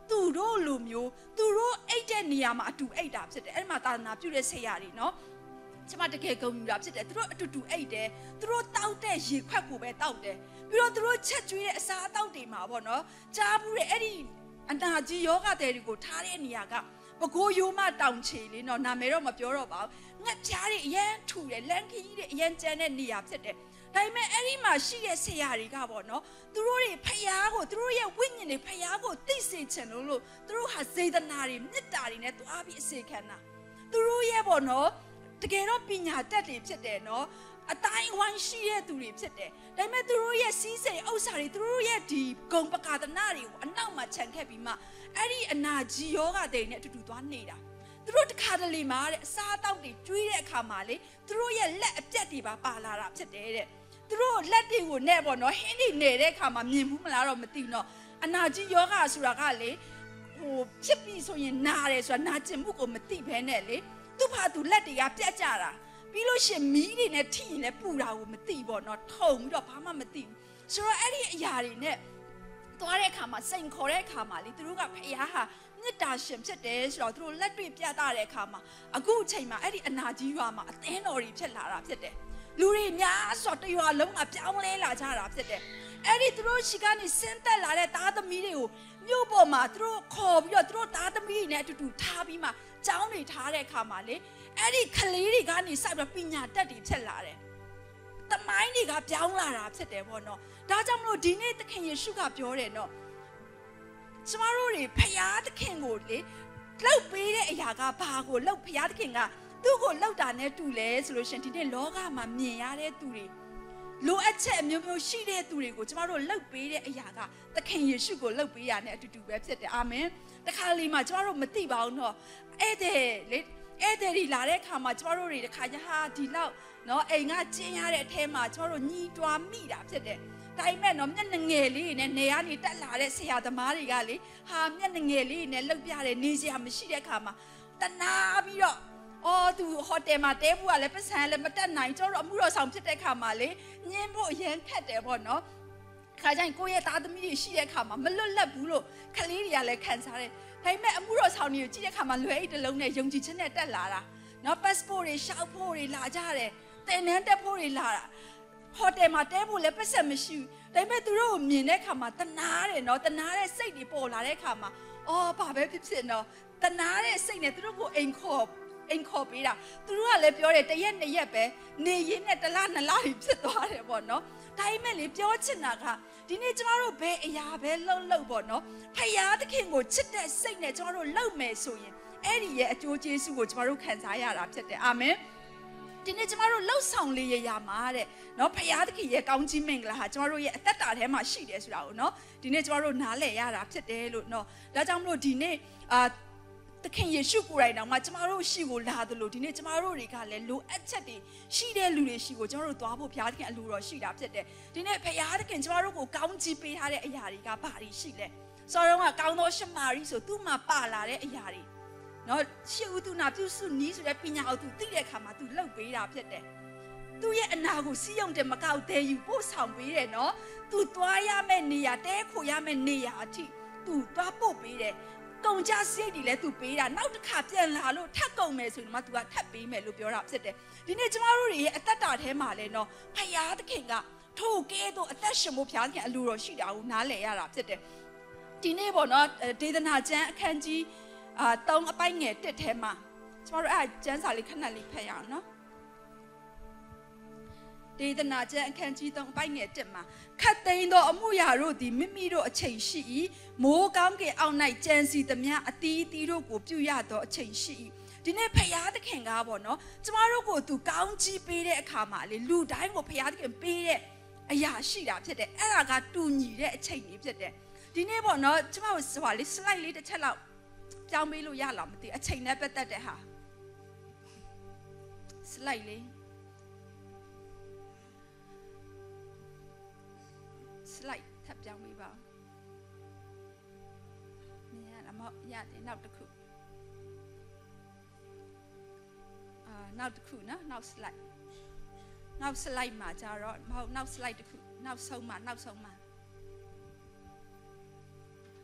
သူတို့လိုမျိုးသူတို့အိတ်တဲ့နေရာမှာအတူအိတ်တာဖြစ်တယ်အဲ့မှာသာသနာပြုတဲ့ဆရာတွေနော်ကျမတကယ်ဂုဏ်ယူတာဖြစ်တယ်သူတို့အတူတူအိတ်တယ်သူတို့တောက်တဲ့ရေခွက်ကိုပဲတောက်တယ်ပြီးတော့သူတို့ချက်ကျွေးတဲ့အစာအသောက်တွေမှာပေါ့နော်ကြားဘူးတဲ့အဲ့ဒီအနာကြီးယောဂတဲ့တွေကိုထားတဲ့နေရာကပကိုးယိုးမတောင်ချေလေးနော်နာမည်တော့မပြောတော့ပါဘူးငှက်ပြားတွေအရန်ထူတယ်လန်ခီးတွေအရန်ကျန်တဲ့နေရာဖြစ်တယ်ဒါပေမဲ့အဲ့ဒီမှာရှိတဲ့ဆရာတွေကပေါ့နော်သူတို့တွေဖျားကိုသူတို့ရဲ့ဝိညာဉ်တွေဖျားကိုသိစေချင်လို့လို့သူတို့ဟာစေတနာတွေမေတ္တာတွေနဲ့တွားပြီးအစေခံတာသူတို့ရဲ့ပေါ့နော်တကယ်တော့ပညာတတ်တွေဖြစ်တယ်နော်အတိုင်းဝိုင်းရှိတဲ့သူတွေဖြစ်တယ်ဒါပေမဲ့သူတို့ရဲ့စီးစိမ်ဥစ္စာတွေသူတို့ရဲ့ဒီဂုံပကာဒနာတွေကိုအနောက်မှာခြံခဲ့ပြီးမှအဲ့ဒီအနာကြီးယောဂတွေနဲ့အတူတူသွားနေတာသူတို့တခါတလေမှာတဲ့အစားအသောက်တွေကျွေးတဲ့အခါမှာလေသူတို့ရဲ့လက်အပြတ်တွေပါပါလာတာဖြစ်တယ်တဲ့သူတို့လက်တွေကိုနဲ့ပေါ့နော်ဟင်းတွေနေတဲ့အခါမှာမြင်ဘူးမလားတော့မသိတော့အနာကြီးယောဂဆိုတာကလေဟိုဖြစ်ပြီးဆိုရင်နာတယ်ဆိုတာနာကျင်မှုကိုမသိဘဲနဲ့လေသူ့ဘာသူလက်တွေကပြတ်ကြတာပြီးလို့ရှင်မီးတွေနဲ့ထိရင်လည်းပူတာကိုမသိပေါ့နော်ထုံပြီးတော့ဘာမှမသိဘူးဆိုတော့အဲ့ဒီအရာတွေနဲ့သွားတဲ့အခါမှာစိန်ခေါ်တဲ့အခါမှာလေသူတို့ကဖျားဟာမေတ္တာရှင်ဖြစ်တယ်ဆိုတော့သူတို့လက်တွေ့ပြသတဲ့အခါမှာအခုအချိန်မှာအဲ့ဒီအနာကြီးရွာမှာအသင်းတော်တွေဖြစ်လာတာဖြစ်တယ်လူတွေများစွာတရွာလုံးကပြောင်းလဲလာကြတာဖြစ်တယ်အဲ့ဒီသူတို့ရှိကနေဆင်းသက်လာတဲ့သားသမီးတွေကိုမြို့ပေါ်မှာသူတို့ခေါ်ပြီးတော့သူတို့သားသမီးတွေနဲ့အတူတူထားပြီးမှကျောင်းတွေထားတဲ့အခါမှာလေအဲ့ဒီကလေးတွေကနေစပြီးပညာတတ်တွေဖြစ်လာတယ်တမိုင်းတွေကပြောင်းလာတာဖြစ်တယ်ပေါ့နော်ဒါကြောင့်မလို့ဒီနေ့သခင်ယေရှုကပြောတယ်နော်ကျမတို့တွေဖျားသခင်ကိုလေလှုပ်ပေးတဲ့အရာကဘာကိုလှုပ်ဖျားသခင်ကသူ့ကိုလှုပ်တာနဲ့တူလဲဆိုလို့ရှင်ဒီနေ့လောကမှာမြင်ရတဲ့သူတွေလိုအပ်ချက်အမျိုးမျိုးရှိတဲ့သူတွေကိုကျမတို့လှုပ်ပေးတဲ့အရာကသခင်ယေရှုကိုလှုပ်ပေးရတဲ့အတူတူပဲဖြစ်တယ်အာမင်တခါလေမှကျမတို့မသိပါဘူးနော်အဲ့တဲ့လေအဲ့တဲ့ဒီလာတဲ့ခါမှာကျမတို့တွေတခါကျဟာဒီလောက်နော်အိမ်ကကျင်းရတဲ့အထဲမှာကျမတို့ညီးတွားမိတာဖြစ်တယ်ဒါပေမဲ့နော်မျက်နှာငယ်လေးနဲ့နေရနေတက်လာတဲ့ဆရာသမားတွေကလေဟာမျက်နှာငယ်လေးနဲ့လှုပ်ပြတယ်နေစရာမရှိတဲ့ခါမှာတနာပြီးတော့အော်သူဟိုတယ်မှာတဲဘူးကလည်းပတ်စံလည်းမတက်နိုင်ကျတော့အမှုတော်ဆောင်ဖြစ်တဲ့ခါမှာလေညင်းဖို့အရင်ခက်တယ်ပေါ့နော်ခါကျရင်ကိုယ့်ရဲ့သားသမီးတွေရှိတဲ့ခါမှာမလွတ်လပ်ဘူးလို့ခလေးတွေကလည်းခံစားတယ်ဒါပေမဲ့အမှုတော်ဆောင်တွေကိုကြည့်တဲ့ခါမှာလွယ်အိတ်တစ်လုံးနဲ့ယုံကြည်ခြင်းနဲ့တက်လာတာနော် passport တွေရှောက်ဖို့တွေလာကြတယ်တင်နှန်းတက်ဖို့တွေလာတာဟိုတယ်မှာတဲဖို့လည်းပတ်စံမရှိဘူးဒါပေမဲ့သူတို့ကိုမြင်တဲ့ခါမှာတနာတယ်နော်တနာတဲ့စိတ်တွေပေါ်လာတဲ့ခါမှာအော်ဘာပဲဖြစ်ဖြစ်နော်တနာတဲ့စိတ်နဲ့သူတို့ကိုအိမ်ခေါ်အိမ်ခေါ်ပေးတာသူတို့ကလည်းပြောတယ်တရက်နှစ်ရက်ပဲနေရင်းနဲ့တလားနှစ်လားဖြစ်သွားတယ်ပေါ့နော်ဒါပေမဲ့လေပြောချင်တာကဒီနေ့ကျမတို့ဘယ်အရာပဲလှုပ်လှုပ်ပေါ့နော်ဖယားသခင်ကိုချစ်တဲ့စိတ်နဲ့ကျမတို့လှုပ်မယ်ဆိုရင်အဲ့ဒီရဲ့အကျိုးကျေးဇူးကိုကျမတို့ခံစားရတာဖြစ်တယ်အာမင်ဒီနေ့ကျမတို့လှုပ်ဆောင်လေးရရမှာတဲ့နော်ဖယားသခင်ရဲ့ကောင်းကြီးမင်္ဂလာဟာကျမတို့ရဲ့အသက်တာထဲမှာရှိတယ်ဆိုတာကိုနော်ဒီနေ့ကျမတို့နားလည်ရတာဖြစ်တယ်လို့နော်ဒါကြောင့်မလို့ဒီနေ့အာသခင်ယေရှုကိုယ်တိုင်တော့မှကျမတို့ရှိကိုလာသလိုဒီနေ့ကျမတို့တွေကလည်းလိုအပ်ချက်တွေရှိတဲ့လူတွေရှိကိုကျမတို့သွားဖို့ဘုရားသခင်အလိုတော်ရှိတာဖြစ်တယ်ဒီနေ့ဘုရားသခင်ကျမတို့ကိုကောင်းချီးပေးထားတဲ့အရာတွေကဘာတွေရှိလဲစောတော့ကကောင်းသောရှမာရိဆိုသူ့မှာပါလာတဲ့အရာတွေနော်ရှေ့ဦးသူနာပြုစုနီးဆိုတဲ့ပညာကိုသူသိတဲ့အခါမှာသူလှုပ်ပေးတာဖြစ်တယ်သူရဲ့အနာကိုစီးရုံတယ်မကောက်သေးယူပို့ဆောင်ပေးတယ်နော်သူသွားရမယ့်နေရာတဲခိုရမယ့်နေရာအထိသူသွားပို့ပေးတယ်ကုန်ကြစရိတ်တွေလည်းသူပေးတာနောက်တစ်ခါပြန်လာလို့ထပ်ကုန်မယ်ဆိုရင်မှသူကထပ်ပေးမယ်လို့ပြောတာဖြစ်တယ်ဒီနေ့ကျမတို့တွေရဲ့အသက်တာထဲမှာလည်းနော်ဖယားသခင်ကထိုကဲတော့အသက်ရှင်ဖို့ဖယားသခင်အလိုတော်ရှိတာကိုနားလည်ရတာဖြစ်တယ်ဒီနေ့ပေါ့နော်ဒေသနာကျမ်းအခန်းကြီးအာသုံးအပိုင်းငယ်တစ်ထဲမှာကျမတို့အဲ့ကျမ်းစာလေးခဏလေးဖတ်ရအောင်နော်ဒေသနာကျမ်းအခန်းကြီးသုံးအပိုင်းငယ်တစ်မှာခတ်သိမ်းသောအမှုရာတို့သည်မိမိတို့အချိန်ရှိ၏မိုးကောင်းကင်အောက်၌ကြံစီသမျှအသီးသီးတို့ကိုပြုရသောအချိန်ရှိ၏ဒီနေ့ဖယားသခင်ကားပေါ့နော်ကျမတို့ကိုသူကောင်းချီးပေးတဲ့အခါမှာလေလူတိုင်းကိုဖယားသခင်ပေးတဲ့အရာရှိတာဖြစ်တယ်အဲ့ဒါကတူညီတဲ့အချိန်ကြီးဖြစ်တယ်ဒီနေ့ပေါ့နော်ကျမတို့ဟိုလေ slide လေးတစ်ချက်လောက်ပြောင်းပေးလို့ရလားမသိအချိန်နဲ့ပတ်သက်တဲ့ဟာ slide လေးslide ထပ်ပြောင်းပေးပါမြင်ရလားမဟုတ်ရတယ်နောက်တစ်ခုအာနောက်တစ်ခုနော်နောက် slide နောက် slide မှာကြတော့မဟုတ်နောက် slide တစ်ခုနောက်ဆုံးမှာနောက်ဆုံးမှာ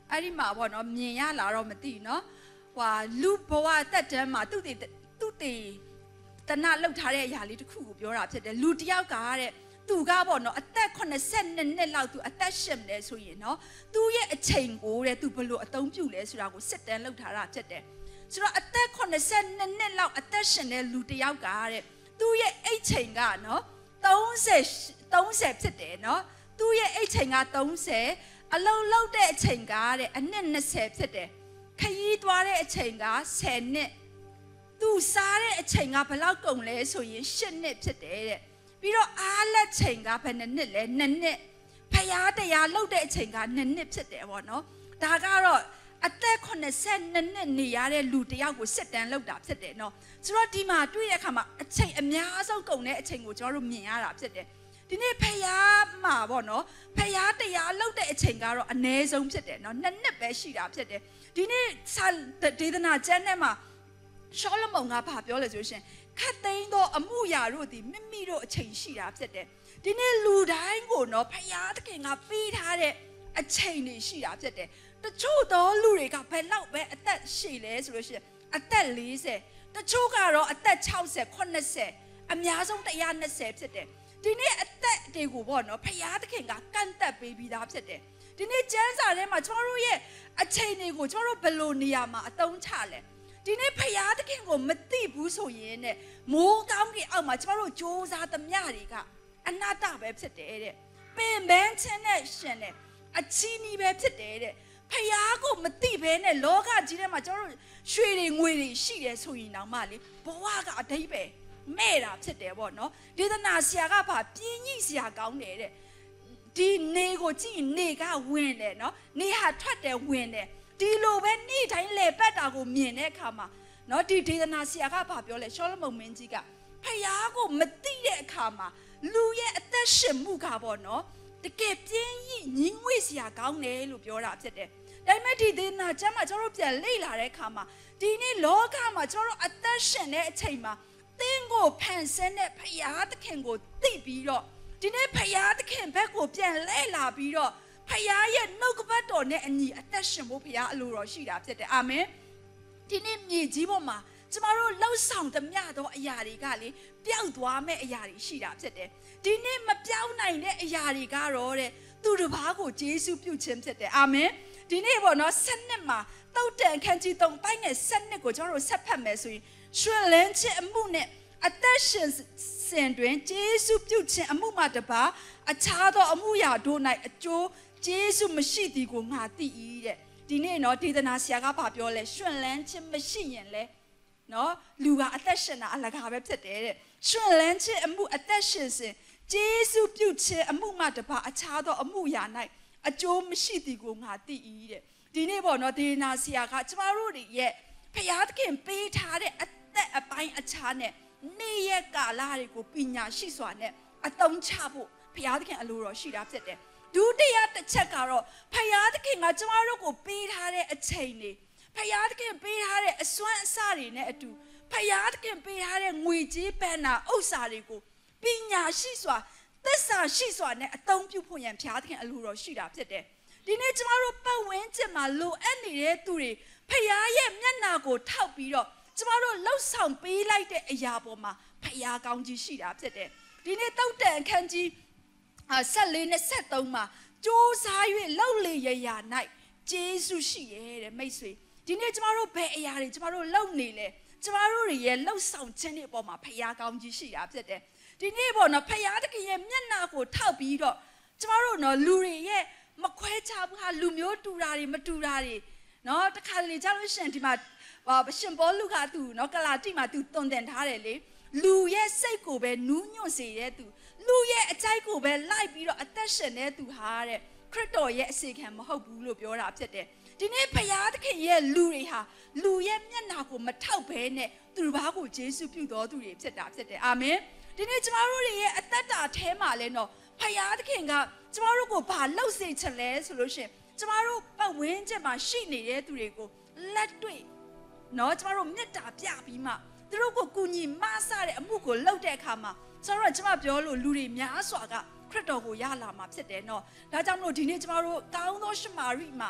အဲ့ဒီမှာပေါ့နော်မြင်ရလာတော့မသိနော်ဟွာလူဘဝတက်တန်းမှာသူ့တည်သူ့တည်တနလောက်ထားတဲ့အရာလေးတစ်ခုကိုပြောတာဖြစ်တယ်လူတယောက်ကတဲ့သူကပေါ့နော်အသက်eighty-twoနှစ်လောက်သူအသက်ရှင်တယ်ဆိုရင်နော်သူ့ရဲ့အချိန်ကိုတဲ့သူဘယ်လိုအသုံးပြုလဲဆိုတာကိုစစ်တမ်းလုပ်ထားတာဖြစ်တယ်ဆိုတော့အသက်eighty-twoနှစ်လောက်အသက်ရှင်တဲ့လူတယောက်ကတဲ့သူ့ရဲ့အိတ်ချိန်ကနော်thirty thirtyဖြစ်တယ်နော်သူ့ရဲ့အိတ်ချိန်ကthirtyအလုံးလောက်တဲ့အချိန်ကတဲ့အနှစ်twentyဖြစ်တယ်ခရီးသွားတဲ့အချိန်ကtenနှစ်သူစားတဲ့အချိန်ကဘယ်လောက်ကုန်လဲဆိုရင်eightနှစ်ဖြစ်တယ်တဲ့ပြီးတော့အားလက်ချိန်ကဘယ်နှစ်နှစ်လဲtwoနှစ်ဖျားတရားလောက်တဲ့အချိန်ကtwoနှစ်ဖြစ်တယ်ပေါ့နော်ဒါကတော့အသက်eighty-twoနှစ်နေရတဲ့လူတယောက်ကိုစစ်တမ်းလောက်တာဖြစ်တယ်နော်ဆိုတော့ဒီမှာတွေ့တဲ့အခါမှာအချိန်အများဆုံးကုန်တဲ့အချိန်ကိုကျွန်တော်တို့မြင်ရတာဖြစ်တယ်ဒီနေ့ဖျားမှာပေါ့နော်ဖျားတရားလောက်တဲ့အချိန်ကတော့အနည်းဆုံးဖြစ်တယ်နော်twoနှစ်ပဲရှိတာဖြစ်တယ်ဒီနေ့ဒေသနာကျမ်းထဲမှာရှောလမုန်ကဘာပြောလဲဆိုရှင်ခတ်သိမ်းသောအမှုရာတို့သည်မိမိတို့အချိန်ရှိတာဖြစ်တယ်ဒီနေ့လူတိုင်းကိုနော်ဖျားသခင်ကပေးထားတဲ့အချိန်တွေရှိတာဖြစ်တယ်တချို့သောလူတွေကဘယ်လောက်ပဲအသက်ရှိလဲဆိုလို့ရှိရင်အသက်fortyတချို့ကတော့အသက်sixty seventyအများဆုံးone twentyဖြစ်တယ်ဒီနေ့အသက်တွေကိုပေါ့နော်ဖျားသခင်ကကန့်သက်ပေးပြီးသားဖြစ်တယ်ဒီနေ့ကျမ်းစာထဲမှာကျွန်တော်တို့ရဲ့အချိန်တွေကိုကျွန်တော်တို့ဘယ်လိုနေရာမှာအသုံးချလဲဒီနေ့ဖျားသခင်ကိုမသိဘူးဆိုရင်တဲ့မိုးကောင်းကြီးအောက်မှာကျွန်တော်တို့ကြိုးစားသမျှတွေကအနာတပဲဖြစ်တယ်တဲ့ပင်ပန်းခြင်းနဲ့ရှင်တယ်အချီးနီးပဲဖြစ်တယ်တဲ့ဖျားကိုမသိဘဲနဲ့လောကကြီးထဲမှာကျွန်တော်တို့ရွှေတွေငွေတွေရှိတယ်ဆိုရင်တော့မှလေဘဝကအတိတ်ပဲမဲ့တာဖြစ်တယ်ပေါ့နော်ဒေသနာဆရာကဘာပြင်းကြီးဆရာကောင်းတယ်တဲ့ဒီနေကိုကြည့်နေကဝင်တယ်နော်နေဟာထွက်တယ်ဝင်တယ်ဒီလိုပဲနေ့တိုင်းလေပတ်တာကိုမြင်တဲ့အခါမှာနော်ဒီဒေသနာဆရာကဘာပြောလဲရှောလမုန်မင်းကြီးကဖျားကိုမသိတဲ့အခါမှာလူရဲ့အသက်ရှင်မှုကပေါ့နော်တကယ်ပြင်းကြီးညီငွေ့ဆရာကောင်းတယ်လို့ပြောတာဖြစ်တယ်ဒါပေမဲ့ဒီဒေသနာကျမ်းမှာကျွန်တော်တို့ပြန်လေ့လာတဲ့အခါမှာဒီနေ့လောကမှာကျွန်တော်တို့အသက်ရှင်တဲ့အချိန်မှာသင်ကိုဖန်ဆင်းတဲ့ဖျားသခင်ကိုသိပြီးတော့ဒီနေ့ဖျားသခင်ဘက်ကိုပြန်လဲလာပြီးတော့ဖျားရဲ့နှုတ်ကပတ်တော်နဲ့အညီအသက်ရှင်ဖို့ဖျားအလိုတော်ရှိတာဖြစ်တယ်အာမင်ဒီနေ့မြေကြီးပေါ်မှာကျမတို့လှုပ်ဆောင်သမျှသောအရာတွေကလေပျောက်သွားမဲ့အရာတွေရှိတာဖြစ်တယ်ဒီနေ့မပျောက်နိုင်တဲ့အရာတွေကတော့တဲ့သူတစ်ပါးကိုယေရှုပြုခြင်းဖြစ်တယ်အာမင်ဒီနေ့ပေါ့နော်ဆယ်နှစ်မှာတုတ်တန်ခန်းကြီးသုံးပိုင်းနဲ့ဆယ်နှစ်ကိုကျွန်တော်တို့ဆက်ဖတ်မယ်ဆိုရင်ရွှင်လန်းခြင်းအမှုနဲ့အသက်ရှင်စဉ်တွင်ယေရှုပြုခြင်းအမှုမှတပါအခြားသောအမှုရာတို့၌အကျိုးယေရှုမရှိသည်ကိုငါသိ၏တဲ့ဒီနေ့နော်ဒေသနာဆရာကဘာပြောလဲရွှင်လန်းခြင်းမရှိရင်လဲနော်လူကအသက်ရှင်တာအလကားပဲဖြစ်တယ်တဲ့ရွှင်လန်းခြင်းအမှုအသက်ရှင်စဉ်ယေရှုပြုခြင်းအမှုမှတပါအခြားသောအမှုရာ၌အကျိုးမရှိသည်ကိုငါသိ၏တဲ့ဒီနေ့ပေါ့နော်ဒေသနာဆရာကကျမတို့တွေရဲ့ဖျားသခင်ပေးထားတဲ့အသက်အပိုင်းအခြားနဲ့နေ့ရက်ကာလတွေကိုပညာရှိစွာနဲ့အသုံးချဖို့ဖျားသခင်အလိုတော်ရှိတာဖြစ်တယ်ဒုတိယတစ်ချက်ကတော့ဖျားသခင်ကကျမတို့ကိုပေးထားတဲ့အချိန်တွေဖျားသခင်ပေးထားတဲ့အစွမ်းအစတွေနဲ့အတူဖျားသခင်ပေးထားတဲ့ငွေကြေးပန်းနာဥစ္စာတွေကိုပညာရှိစွာသစ္စာရှိစွာနဲ့အသုံးပြုဖို့ရန်ဖျားသခင်အလိုတော်ရှိတာဖြစ်တယ်ဒီနေ့ကျမတို့ပတ်ဝန်းကျင်မှာလိုအပ်နေတဲ့သူတွေဖျားရဲ့မျက်နှာကိုထောက်ပြီးတော့ကျမတို့လှုပ်ဆောင်ပေးလိုက်တဲ့အရာပေါ်မှာဖျားကောင်းကြီးရှိတာဖြစ်တယ်ဒီနေ့တုတ်တန်အခန်းကြီးfourteenနဲ့thirty-threeမှာကြိုးစား၍လှုပ်လေရရာ၌ယေရှုရှိရဲ့တဲ့မိတ်ဆွေဒီနေ့ကျမတို့ဘယ်အရာတွေကျမတို့လှုပ်နေလဲကျမတို့ရဲ့လှုပ်ဆောင်ခြင်းတွေပေါ်မှာဖျားကောင်းကြီးရှိတာဖြစ်တယ်ဒီနေ့ပေါ့နော်ဖျားတခင်ရဲ့မျက်နှာကိုထောက်ပြီးတော့ကျမတို့နော်လူတွေရဲ့မခွဲခြားဘူးဟာလူမျိုးတူတာတွေမတူတာတွေနော်တခါလေကြားလို့ရှင်ဒီမှာရှင်ပေါလုကသူနော်ဂလာတိမှာသူတွင်တင်ထားတယ်လေလူရဲ့စိတ်ကိုပဲနူးညွတ်စေတဲ့သူလူရဲ့အကြိုက်ကိုပဲလိုက်ပြီးတော့အသက်ရှင်တဲ့သူဟာတဲ့ခရစ်တော်ရဲ့အစီခံမဟုတ်ဘူးလို့ပြောတာဖြစ်တယ်ဒီနေ့ဖျားသခင်ရဲ့လူတွေဟာလူရဲ့မျက်နှာကိုမထောက်ဘဲနဲ့သူတစ်ပါးကိုယေရှုပြုတော်သူတွေဖြစ်တာဖြစ်တယ်အာမင်ဒီနေ့ကျမတို့ရဲ့အသက်တာထဲမှာလဲနော်ဖျားသခင်ကကျမတို့ကိုဘာလှုပ်စေချင်လဲဆိုလို့ရှင်ကျမတို့ပတ်ဝန်းကျင်မှာရှိနေတဲ့သူတွေကိုလက်တွေ့နော်ကျမတို့မေတ္တာပြပြီးမှသူတို့ကိုကူညီမဆတဲ့အမှုကိုလုပ်တဲ့အခါမှာကျမတို့ကျမပြောလို့လူတွေများစွာကခရစ်တော်ကိုရလာမှာဖြစ်တယ်နော်ဒါကြောင့်မလို့ဒီနေ့ကျမတို့ကောင်းသောရှမာရိမှာ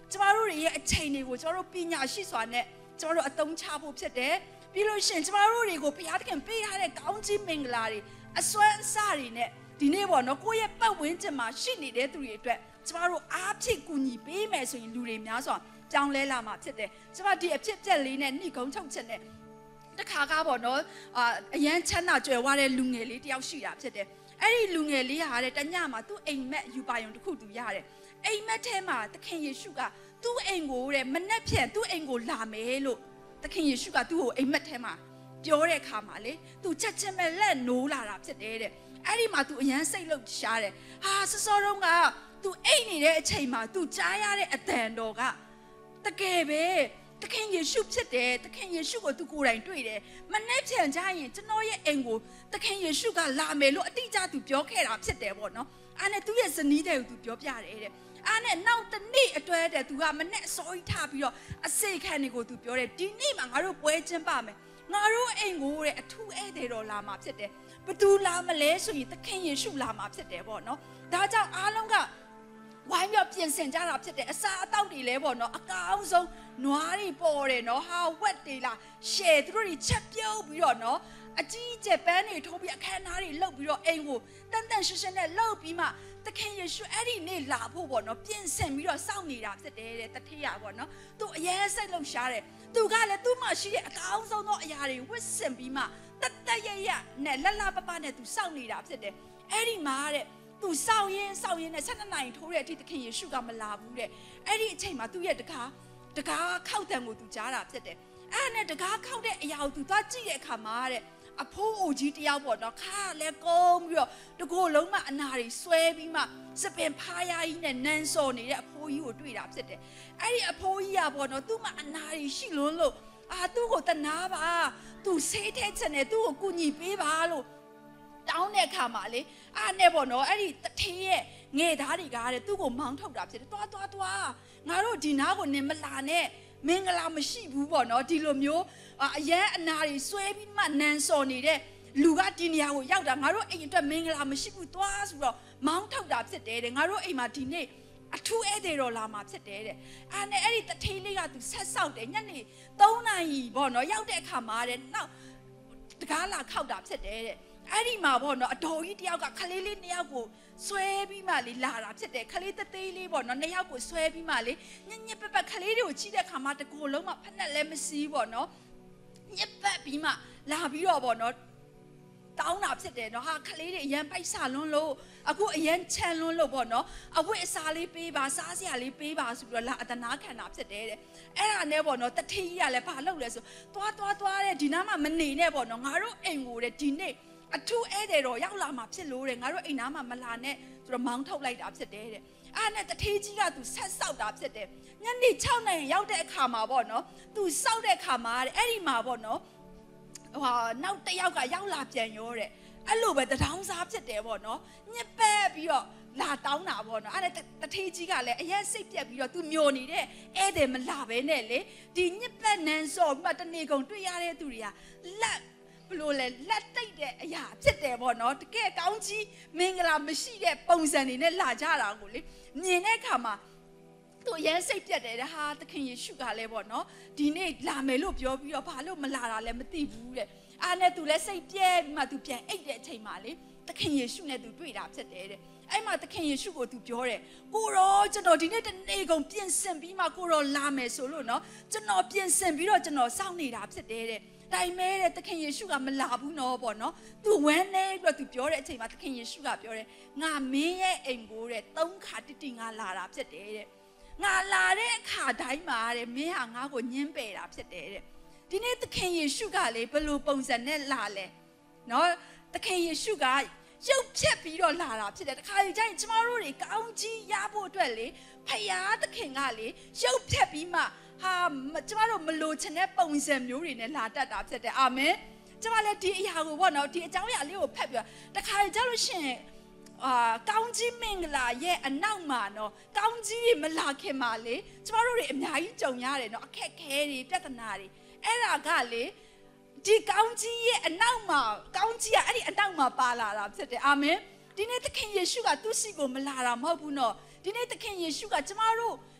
ကျမတို့ရဲ့အချိန်တွေကိုကျမတို့ပညာရှိစွာနဲ့ကျမတို့အသုံးချဖို့ဖြစ်တယ်ပြီးလို့ရှိရင်ကျမတို့တွေကိုဘုရားသခင်ပေးထားတဲ့ကောင်းကြီးမင်္ဂလာတွေအစွမ်းအစတွေနဲ့ဒီနေ့ပေါ့နော်ကိုယ့်ရဲ့ပတ်ဝန်းကျင်မှာရှိနေတဲ့သူတွေအတွက်ကျမတို့အားဖြည့်ကူညီပေးမယ်ဆိုရင်လူတွေများစွာကြောင်းလဲလာမှာဖြစ်တယ်ကျမဒီအဖြစ်ပြက်လေးနဲ့နှိကုံချုပ်ချက်နဲ့တခါကားပေါ့နော်အာအရန်ချမ်းသာကြွယ်ဝတဲ့လူငယ်လေးတယောက်ရှိတာဖြစ်တယ်အဲ့ဒီလူငယ်လေးဟာတဲ့တညမှာသူ့အိမ်မက်ယူပါယုံတစ်ခုသူရတယ်အိမ်မက်ထဲမှာသခင်ယေရှုကသူ့အိမ်ကိုတဲ့မနှက်ဖြန်သူ့အိမ်ကိုလာမယ်လို့သခင်ယေရှုကသူ့ကိုအိမ်မက်ထဲမှာပြောတဲ့အခါမှာလေသူချက်ချင်းပဲလက်နိုးလာတာဖြစ်တယ်တဲ့အဲ့ဒီမှာသူအရန်စိတ်လှုပ်ရှားတယ်ဟာစစောတုန်းကသူအိမ်နေတဲ့အချိန်မှာသူကြားရတဲ့အတန်တော်ကတကယ်ပဲသခင်ယေရှုဖြစ်တယ်သခင်ယေရှုကိုသူကိုယ်တိုင်တွေ့တယ်မနှက်ဖြန်ကြရင်ကျွန်တော်ရဲ့အိမ်ကိုသခင်ယေရှုကလာမယ်လို့အတိအကျသူပြောခဲ့တာဖြစ်တယ်ပေါ့နော်အဲ့နဲ့သူရဲ့ဇနီးတဲ့ကိုသူပြောပြတယ်တဲ့အဲ့နဲ့နောက်တစ်နေ့အတွဲတဲ့သူကမနဲ့အစောကြီးထားပြီးတော့အစေခံတွေကိုသူပြောတယ်ဒီနေ့မှာငါတို့ပွဲကျင်းပမယ်ငါတို့အိမ်ကိုတဲ့အထူးဧည့်သည်တော်လာမှာဖြစ်တယ်ဘသူလာမလဲဆိုရင်သခင်ယေရှုလာမှာဖြစ်တယ်ပေါ့နော်ဒါကြောင့်အားလုံးကဝိုင်းပြီးပြင်ဆင်ကြတာဖြစ်တယ်အစာအသောက်တွေလဲပေါ့နော်အကောင်းဆုံးနွားတွေပေါ်တယ်နော်ဟာဝက်တွေလားရှယ်သူတို့တွေချက်ပြုတ်ပြီးတော့နော်အကြီးကျယ်ပန်းတွေထိုးပြီးအခမ်းအနားတွေလုပ်ပြီးတော့အိမ်ကိုတန်တန်ရှင်းရှင်းနဲ့လုပ်ပြီးမှသခင်ယေရှုအဲ့ဒီနေ့လာဖို့ပေါ့နော်ပြင်ဆင်ပြီးတော့စောင့်နေတာဖြစ်တယ်တဲ့တထေးရပေါ့နော်သူအရင်စိတ်လှုပ်ရှားတယ်သူကလည်းသူ့မှာရှိတဲ့အကောင်းဆုံးသောအရာတွေဝတ်ဆင်ပြီးမှတတ်တရရနဲ့လလပပနဲ့သူစောင့်နေတာဖြစ်တယ်အဲ့ဒီမှာတဲ့သူစောင့်ရင်းစောင့်ရင်းနဲ့ဆယ်နှစ်နာရီထိုးတဲ့အထိသခင်ယေရှုကမလာဘူးတဲ့အဲ့ဒီအချိန်မှာသူ့ရဲ့တကားတကားခောက်တံကိုသူကြားတာဖြစ်တယ်အဲ့နဲ့တကားခောက်တဲ့အရာကိုသူသွားကြည့်တဲ့အခါမှာတဲ့အဖိုးအိုကြီးတယောက်ပေါ့နော်ခါလဲကုန်းပြီးတော့တကိုယ်လုံးမှအနာတွေဆွဲပြီးမှစပင်ဖားရကြီးနဲ့နန်းစော်နေတဲ့အဖိုးကြီးကိုတွေ့တာဖြစ်တယ်အဲ့ဒီအဖိုးကြီးကပေါ့နော်သူ့မှာအနာတွေရှိလွန်းလို့အာသူ့ကိုတနာပါသူဆေးထဲချင်တယ်သူ့ကိုကူညီပေးပါလို့တောင်းတဲ့အခါမှာလေအားနဲ့ပေါ့နော်အဲ့ဒီတထေးရဲ့ငယ်သားတွေကတဲ့သူ့ကိုမောင်းထုတ်တာဖြစ်တယ်တွားတွားတွားငါတို့ဒီနားကိုနင်မလာနဲ့မင်္ဂလာမရှိဘူးပေါ့နော်ဒီလိုမျိုးအရန်အနာတွေဆွဲပြီးမှနန်းစော်နေတဲ့လူကဒီနေရာကိုရောက်တာငါတို့အိမ်အတွက်မင်္ဂလာမရှိဘူးတွားဆိုတော့မောင်းထုတ်တာဖြစ်တယ်တဲ့ငါတို့အိမ်မှာဒီနေ့အထူးဧည့်သည်တော်လာမှာဖြစ်တယ်တဲ့အားနဲ့အဲ့ဒီတထေးလေးကသူဆက်ဆောက်တယ်ညနေသုံးနာရီပေါ့နော်ရောက်တဲ့အခါမှာတဲ့နောက်တကားလာခောက်တာဖြစ်တယ်တဲ့အဲ့ဒီမှာပေါ့နော်အတော်ကြီးတယောက်ကခလေးလေးနှစ်ယောက်ကိုဆွဲပြီးမှလေလာတာဖြစ်တယ်ခလေးသေးသေးလေးပေါ့နော်နှစ်ယောက်ကိုဆွဲပြီးမှလေညညပပခလေးတွေကိုချိတဲ့ခါမှာတကူလုံးမှဖက်နဲ့လည်းမစီးပေါ့နော်ညက်ပတ်ပြီးမှလာပြီးတော့ပေါ့နော်တောင်းတာဖြစ်တယ်နော်ဟာခလေးတွေအရန်ပိုက်ဆလွန်းလို့အခုအရန်ချမ်းလွန်းလို့ပေါ့နော်အဝတ်အစားလေးပေးပါစားစရာလေးပေးပါဆိုပြီးတော့လာအတနာခံတာဖြစ်တယ်တဲ့အဲ့ဒါနဲ့ပေါ့နော်တထေးကြီးကလည်းဘာလုပ်လဲဆိုသွားသွားသွားတဲ့ဒီနားမှာမနေနဲ့ပေါ့နော်ငါတို့အိမ်ကိုတဲ့ဒီနေ့အထူးဧည့်သည်တော်ရောက်လာမှာဖြစ်လို့တဲ့ငါတို့အိမ်သားမှာမလာနဲ့ဆိုတော့မောင်းထုတ်လိုက်တာဖြစ်တယ်တဲ့အဲ့နဲ့တထေးကြီးကသူဆက်ဆောက်တာဖြစ်တယ်ညနေ၆နာရီရောက်တဲ့အခါမှာပေါ့နော်သူစောက်တဲ့အခါမှာတဲ့အဲ့ဒီမှာပေါ့နော်ဟိုနောက်တစ်ယောက်ကရောက်လာပြန်ရောတဲ့အဲ့လိုပဲတထောင်းစားဖြစ်တယ်ပေါ့နော်ညက်ပက်ပြီးတော့လာတောင်းတာပေါ့နော်အဲ့ဒါတထေးကြီးကလည်းအရင်စိတ်ပြက်ပြီးတော့သူမျောနေတဲ့ဧည့်သည်မလာပဲနဲ့လေဒီညက်ပက်နန်းစော်ပြီးမှတနေကုန်တွေ့ရတဲ့သူတွေကလက်ဘလို့လဲလက်တိတ်တဲ့အရာဖြစ်တယ်ပေါ့နော်တကယ်ကောင်းကြီးမင်္ဂလာမရှိတဲ့ပုံစံတွေနဲ့လာကြတာကိုလေမြင်တဲ့အခါမှာသူရမ်းစိတ်ပြတ်တယ်တဲ့ဟာသခင်ယေရှုကလည်းပေါ့နော်ဒီနေ့လာမယ်လို့ပြောပြီးတော့ဘာလို့မလာတာလဲမသိဘူးတဲ့အားနဲ့သူလည်းစိတ်ပြဲပြီးမှသူပြန်အိတ်တဲ့အချိန်မှာလေသခင်ယေရှုနဲ့သူတွေ့တာဖြစ်တယ်တဲ့အဲ့မှာသခင်ယေရှုကိုသူပြောတယ်ကိုရောကျွန်တော်ဒီနေ့တနေ့ကုန်ပြင်ဆင်ပြီးမှကိုရောလာမယ်ဆိုလို့နော်ကျွန်တော်ပြင်ဆင်ပြီးတော့ကျွန်တော်စောင့်နေတာဖြစ်တယ်တဲ့တိုင်မဲတဲ့သခင်ယေရှုကမလာဘူးနော်ပေါ့နော်သူဝမ်းနေပြီးတော့သူပြောတဲ့အချိန်မှာသခင်ယေရှုကပြောတယ်ငါမင်းရဲ့အိမ်ကိုတဲ့သုံးခါတိတိငါလာတာဖြစ်တယ်တဲ့ငါလာတဲ့အခါတိုင်းမှာတဲ့မင်းဟာငါ့ကိုညှင်းပယ်တာဖြစ်တယ်တဲ့ဒီနေ့သခင်ယေရှုကလေဘယ်လိုပုံစံနဲ့လာလဲနော်သခင်ယေရှုကရုပ်ဖြတ်ပြီးတော့လာတာဖြစ်တယ်တခါလေကျရင်ကျမတို့တွေကောင်းကြီးရဖို့အတွက်လေဖယားသခင်ကလေရုပ်ဖြတ်ပြီးမှဟာကျမတို့မလိုချင်တဲ့ပုံစံမျိုးတွေနဲ့လာတတ်တာဖြစ်တယ်အာမင်ကျမလည်းဒီအရာကိုပေါ့နော်ဒီအကြောင်းအရာလေးကိုဖတ်ပြီးတခါလေကျလို့ရှိရင်အာကောင်းကြီးမင်္ဂလာရဲ့အနောက်မှာနော်ကောင်းကြီးမလာခင်မှာလေကျမတို့တွေအများကြီးကြုံရတယ်နော်အခက်ခဲတွေပြဿနာတွေအဲ့ဒါကလေဒီကောင်းကြီးရဲ့အနောက်မှာကောင်းကြီးကအဲ့ဒီအနောက်မှာပါလာတာဖြစ်တယ်အာမင်ဒီနေ့သခင်ယေရှုကသူ့စီကိုမလာတာမဟုတ်ဘူးနော်ဒီနေ့သခင်ယေရှုကကျမတို့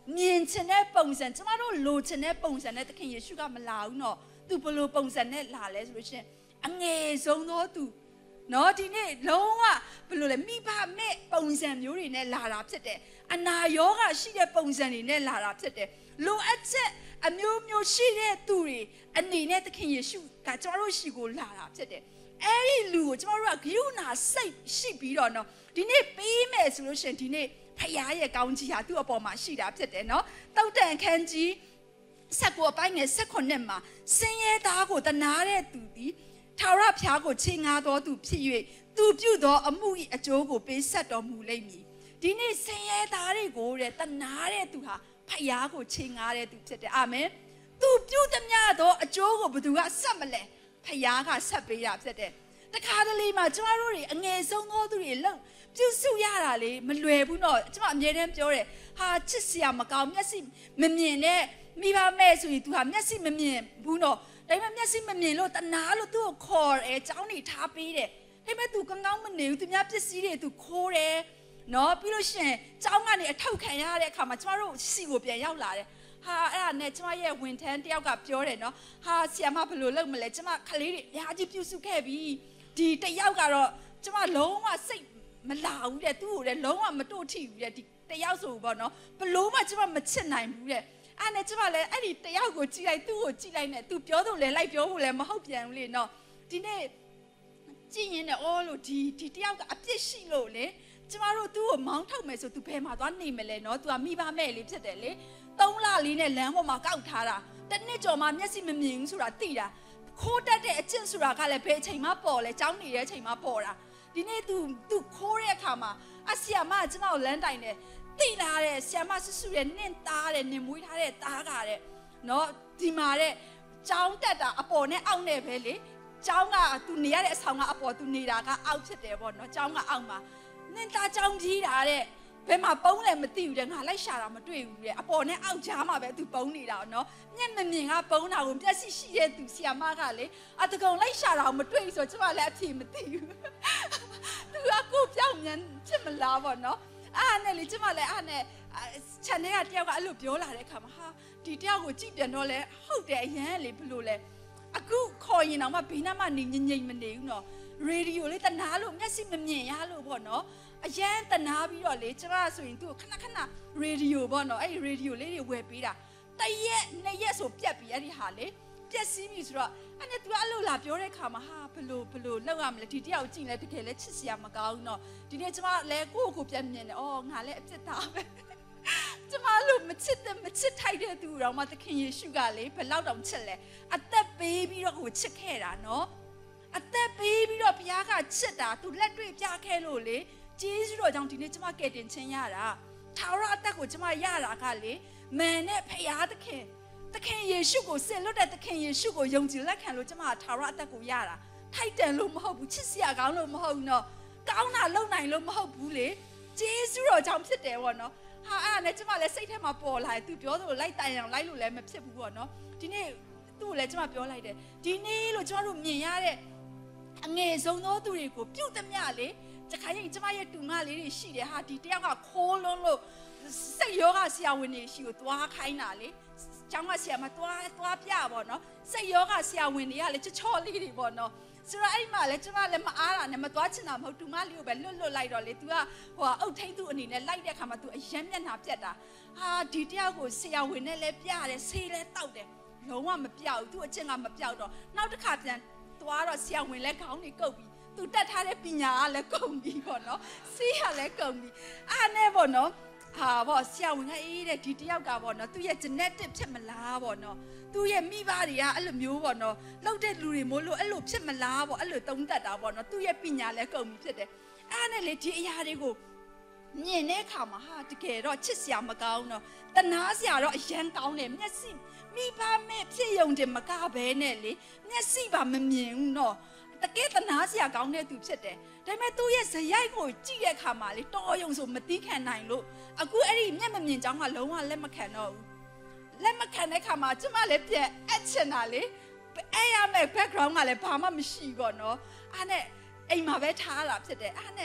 မြင်ချင်တဲ့ပုံစံကျမတို့လိုချင်တဲ့ပုံစံနဲ့သခင်ယေရှုကမလာဘူးနော်သူဘလို့ပုံစံနဲ့လာလဲဆိုလို့ရှိရင်အငယ်ဆုံးသောသူနော်ဒီနေ့လုံးဝဘလို့လဲမိဘမဲ့ပုံစံမျိုးတွေနဲ့လာတာဖြစ်တယ်အနာရောဂါရှိတဲ့ပုံစံတွေနဲ့လာတာဖြစ်တယ်လိုအပ်ချက်အမျိုးမျိုးရှိတဲ့သူတွေအနေနဲ့သခင်ယေရှုကကျမတို့ရှိကိုလာတာဖြစ်တယ်အဲ့ဒီလူကိုကျမတို့ကဂရုဏာစိတ်ရှိပြီးတော့နော်ဒီနေ့ပေးမယ်ဆိုလို့ရှိရင်ဒီနေ့ဖခင်ရဲ့ကောင်းချီးဟာသူ့အပေါ်မှာရှိတာဖြစ်တယ်နော်တောက်တန်ခန်းကြီးဆက်ကိုအပိုင်းငယ်ဆက်ခုနှစ်မှာဆင်းရဲသားကိုတနာတဲ့သူသည်ထာဝရဘုရားကိုချေငှားတော်သူဖြစ်၍သူပြုသောအမှု၏အကျိုးကိုပေးဆက်တော်မူလိမ့်မည်ဒီနေ့ဆင်းရဲသားတွေကိုတဲ့တနာတဲ့သူဟာဖခင်ကိုချေငှားတဲ့သူဖြစ်တယ်အာမင်သူပြုသမျှသောအကျိုးကိုဘယ်သူကဆက်မလဲဖခင်ကဆက်ပေးတာဖြစ်တယ်တခါတလေမှာကျမတို့တွေအငယ်ဆုံးသောသူတွေလုံပြုစုရတာလေမလွယ်ဘူးနော်ကျမအမြဲတမ်းပြောတယ်ဟာချစ်စရာမကောင်းမျက်စိမမြင်နဲ့မိဘမဲ့ဆိုရင်သူဟာမျက်စိမမြင်ဘူးနော်ဒါပေမဲ့မျက်စိမမြင်လို့တနာလို့သူ့ကိုခေါ်တယ်ကြောင်းနေထားပေးတယ်ဒါပေမဲ့သူကောင်းကောင်းမနေဘူးသူများပစ္စည်းတွေသူခိုးတယ်နော်ပြီးလို့ရှိရင်ကြောင်းကနေအထောက်ခံရတဲ့အခါမှာကျမတို့စီကိုပြန်ရောက်လာတယ်ဟာအဲ့ဒါနဲ့ကျမရဲ့ဝန်ထမ်းတယောက်ကပြောတယ်နော်ဟာဆီယမဘယ်လိုလုပ်မလဲကျမခလေးတွေအများကြီးပြုစုခဲ့ပြီဒီတယောက်ကတော့ကျမလုံးဝစိတ်မလာဘူးတဲ့သူ့ကိုလည်းလုံးဝမတို့ထိဘူးတဲ့ဒီတယောက်ဆိုပေါ့နော်ဘလို့မှကျမမချစ်နိုင်ဘူးတဲ့အဲ့နဲ့ကျမလည်းအဲ့ဒီတယောက်ကိုကြည့်လိုက်သူ့ကိုကြည့်လိုက်နဲ့သူပြောတော့လဲလိုက်ပြောဖို့လည်းမဟုတ်ပြန်ဘူးလေနော်ဒီနေ့ကြည့်ရင်လည်းအော်လို့ဒီဒီတယောက်ကအပြစ်ရှိလို့လေကျမတို့သူ့ကိုမောင်းထုတ်မယ်ဆိုသူဘယ်မှာသွားနေမလဲနော်သူကမိဘမဲ့လေးဖြစ်တယ်လေသုံးလလေးနဲ့လမ်းပေါ်မှာကောက်ထားတာတနှစ်ကျော်မှမျက်စိမမြင်ဘူးဆိုတာသိတာခိုးတတ်တဲ့အကျင့်ဆိုတာကလည်းဘယ်အချိန်မှပေါ်လဲကြောင်းနေတဲ့အချိန်မှပေါ်တာဒီနေ့ तू तू ခိုးတဲ့အခါမှာအဆီယာမကကျမကိုလမ်းတိုင်တယ်တိလာတဲ့ဆီယာမဆူဆူတဲ့နင့်သားတဲ့နင်မွေးထားတဲ့သားကတဲ့နော်ဒီမှာတဲ့ကြောင်းတက်တာအပေါ်နဲ့အောက်နဲ့ပဲလေကြောင်းက तू နေရတဲ့အဆောင်ကအပေါ် तू နေတာကအောက်ဖြစ်တယ်ပေါ့နော်ကြောင်းကအောက်မှာနင့်သားကြောင်းကြီးတာတဲ့ဘယ်မှာပုံးလဲမသိဘူးတဲ့ငါလိုက်ရှာတာမတွေ့ဘူးတဲ့အပေါ်နဲ့အောက်ကြားမှာပဲ तू ပုံးနေတာနော်မျက်မမြင်ကပုံးတာကိုမျက်စိရှိတဲ့ तू ဆီယာမကလေအတကုံလိုက်ရှာတာကိုမတွေ့ဘူးဆိုကျမလည်းအဖြေမသိဘူးသူကကိုပြောင်းမြန်ဖြစ်မလားပေါ့နော်အားနဲ့လေကျမလည်းအားနဲ့ channel ကတယောက်ကအဲ့လိုပြောလာတဲ့အခါမှာဟာဒီတယောက်ကိုကြည့်ပြန်တော့လဲဟုတ်တယ်အရန်လေဘလို့လဲအခုခေါ်ရင်တော့မှဘေးနားမှာနေငြိမ်ငြိမ်မနေဘူးနော်ရေဒီယိုလေးတနာလို့မျက်စိမမြင်ရလို့ပေါ့နော်အရန်တနာပြီးတော့လေကျမဆိုရင်သူ့ကိုခဏခဏရေဒီယိုပေါ့နော်အဲ့ဒီရေဒီယိုလေးတွေဝယ်ပေးတာတရက်နှစ်ရက်ဆိုပြက်ပြီးအဲ့ဒီဟာလေပြက်စီးပြီဆိုတော့အဲ့နဲ့ तू အဲ့လိုလာပြောတဲ့ခါမှာဟာဘလို့ဘလို့လောက်ရမလဲဒီတယောက်ကြည့်လဲတကယ်လဲချစ်စရာမကောင်းဘူးနော်ဒီနေ့ကျမလဲကိုယ့်ကိုပြန်မြင်တယ်အော်ငါလဲအပြစ်သားပဲကျမလို့မချစ်တဲ့မချစ်ထိုက်တဲ့သူတော့မှသခင်ယေရှုကလေဘယ်လောက်တောင်ချစ်လဲအသက်ပေးပြီးတော့ကိုချစ်ခဲ့တာနော်အသက်ပေးပြီးတော့ဘုရားကချစ်တာ तू လက်တွေ့ပြခဲ့လို့လေကျေးဇူးတော်ကြောင့်ဒီနေ့ကျမကယ်တင်ခြင်းရတာထာဝရအသက်ကိုကျမရတာကလေမန်နဲ့ဘုရားသခင်သခင်ယေရှုကိုဆင်လွတ်တဲ့သခင်ယေရှုကိုယုံကြည်လက်ခံလို့ကျမကထာဝရအသက်ကိုရတာထိုက်တန်လို့မဟုတ်ဘူးချစ်စရာကောင်းလို့မဟုတ်ဘူးနော်ကောင်းတာလုပ်နိုင်လို့မဟုတ်ဘူးလေကျေးဇူးတော်ကြောင့်ဖြစ်တယ်ပေါ့နော်ဟာအဲ့ဒါနဲ့ကျမလည်းစိတ်ထဲမှာပေါ်လာတယ်သူပြောသလိုလိုက်တိုင်အောင်လိုက်လို့လည်းမဖြစ်ဘူးပေါ့နော်ဒီနေ့သူ့ကိုလည်းကျမပြောလိုက်တယ်ဒီနေ့လို့ကျမတို့မြင်ရတဲ့အငယ်ဆုံးသောသူတွေကိုပြုတ်သမျှလေတခါရင်ကျမရဲ့တူမလေးတွေရှိတယ်ဟာဒီတယောက်ကခိုးလွန်းလို့စိတ်ယောဂဆရာဝန်တွေရှိကိုသွားခိုင်းတာလေကျောင်းကဆရာမသွားသွားပြပေါ့နော်စိတ်ယောဂဆရာဝန်တွေကလည်းချော့လေးတွေပေါ့နော်ဆိုတော့အဲ့မှာလည်းကျမလည်းမအားတာနဲ့မသွားချင်တာမဟုတ်တူမလေးကိုပဲလွတ်လွတ်လိုက်တော့လေ तू ကဟိုအုတ်ထိန်သူအနေနဲ့လိုက်တဲ့ခါမှာ तू အယမ်းမျက်နှာပြက်တာဟာဒီတယောက်ကိုဆရာဝန်နဲ့လည်းပြတယ်ဆေးလည်းတောက်တယ်လုံးဝမပြောက် तू အချင်းကမပြောက်တော့နောက်တစ်ခါပြန်သွားတော့ဆရာဝန်လည်းခေါင်းတွေကုတ်ပြီး तू တက်ထားတဲ့ပညာကလည်းကုန်ပြီပေါ့နော်ဆေးကလည်းကုန်ပြီအားနဲ့ပေါ့နော်ဟာပေါ့ဆရာဝန်ကအေးတဲ့ဒီတယောက်ကပေါ့နော်သူ့ရဲ့ genetic ဖြစ်မလားပေါ့နော်သူ့ရဲ့မိဘတွေကအဲ့လိုမျိုးပေါ့နော်လောက်တဲ့လူတွေမို့လို့အဲ့လိုဖြစ်မလားပေါ့အဲ့လိုသုံးသပ်တာပေါ့နော်သူ့ရဲ့ပညာလည်းကုန်ပြီဖြစ်တယ်အဲ့နဲ့လေဒီအရာတွေကိုမြင်တဲ့အခါမှာဟာတကယ်တော့ချစ်စရာမကောင်းတော့တနာစရာတော့အရန်ကောင်းတယ်မျက်စိမိဘမဲ့ဖြစ်ယုံတယ်မကဘဲနဲ့လေမျက်စိပါမမြင်ဘူးနော်တကယ်တနာစရာကောင်းတဲ့သူဖြစ်တယ်ဒါပေမဲ့သူ့ရဲ့ဇယိုက်ကိုကြည့်တဲ့အခါမှာလေတော်ယုံဆိုမသိခံနိုင်လို့အခုအဲ့ဒီမျက်မမြင်ကြောင်းကလုံးဝလက်မခံတော့ဘူးလက်မခံတဲ့အခါမှာကျမလည်းပြန်အချင်တာလေအဲ့ရမဲ့ background ကလည်းဘာမှမရှိပေါ့နော်အဲ့နဲ့အိမ်မှာပဲထားတာဖြစ်တယ်အဲ့နဲ့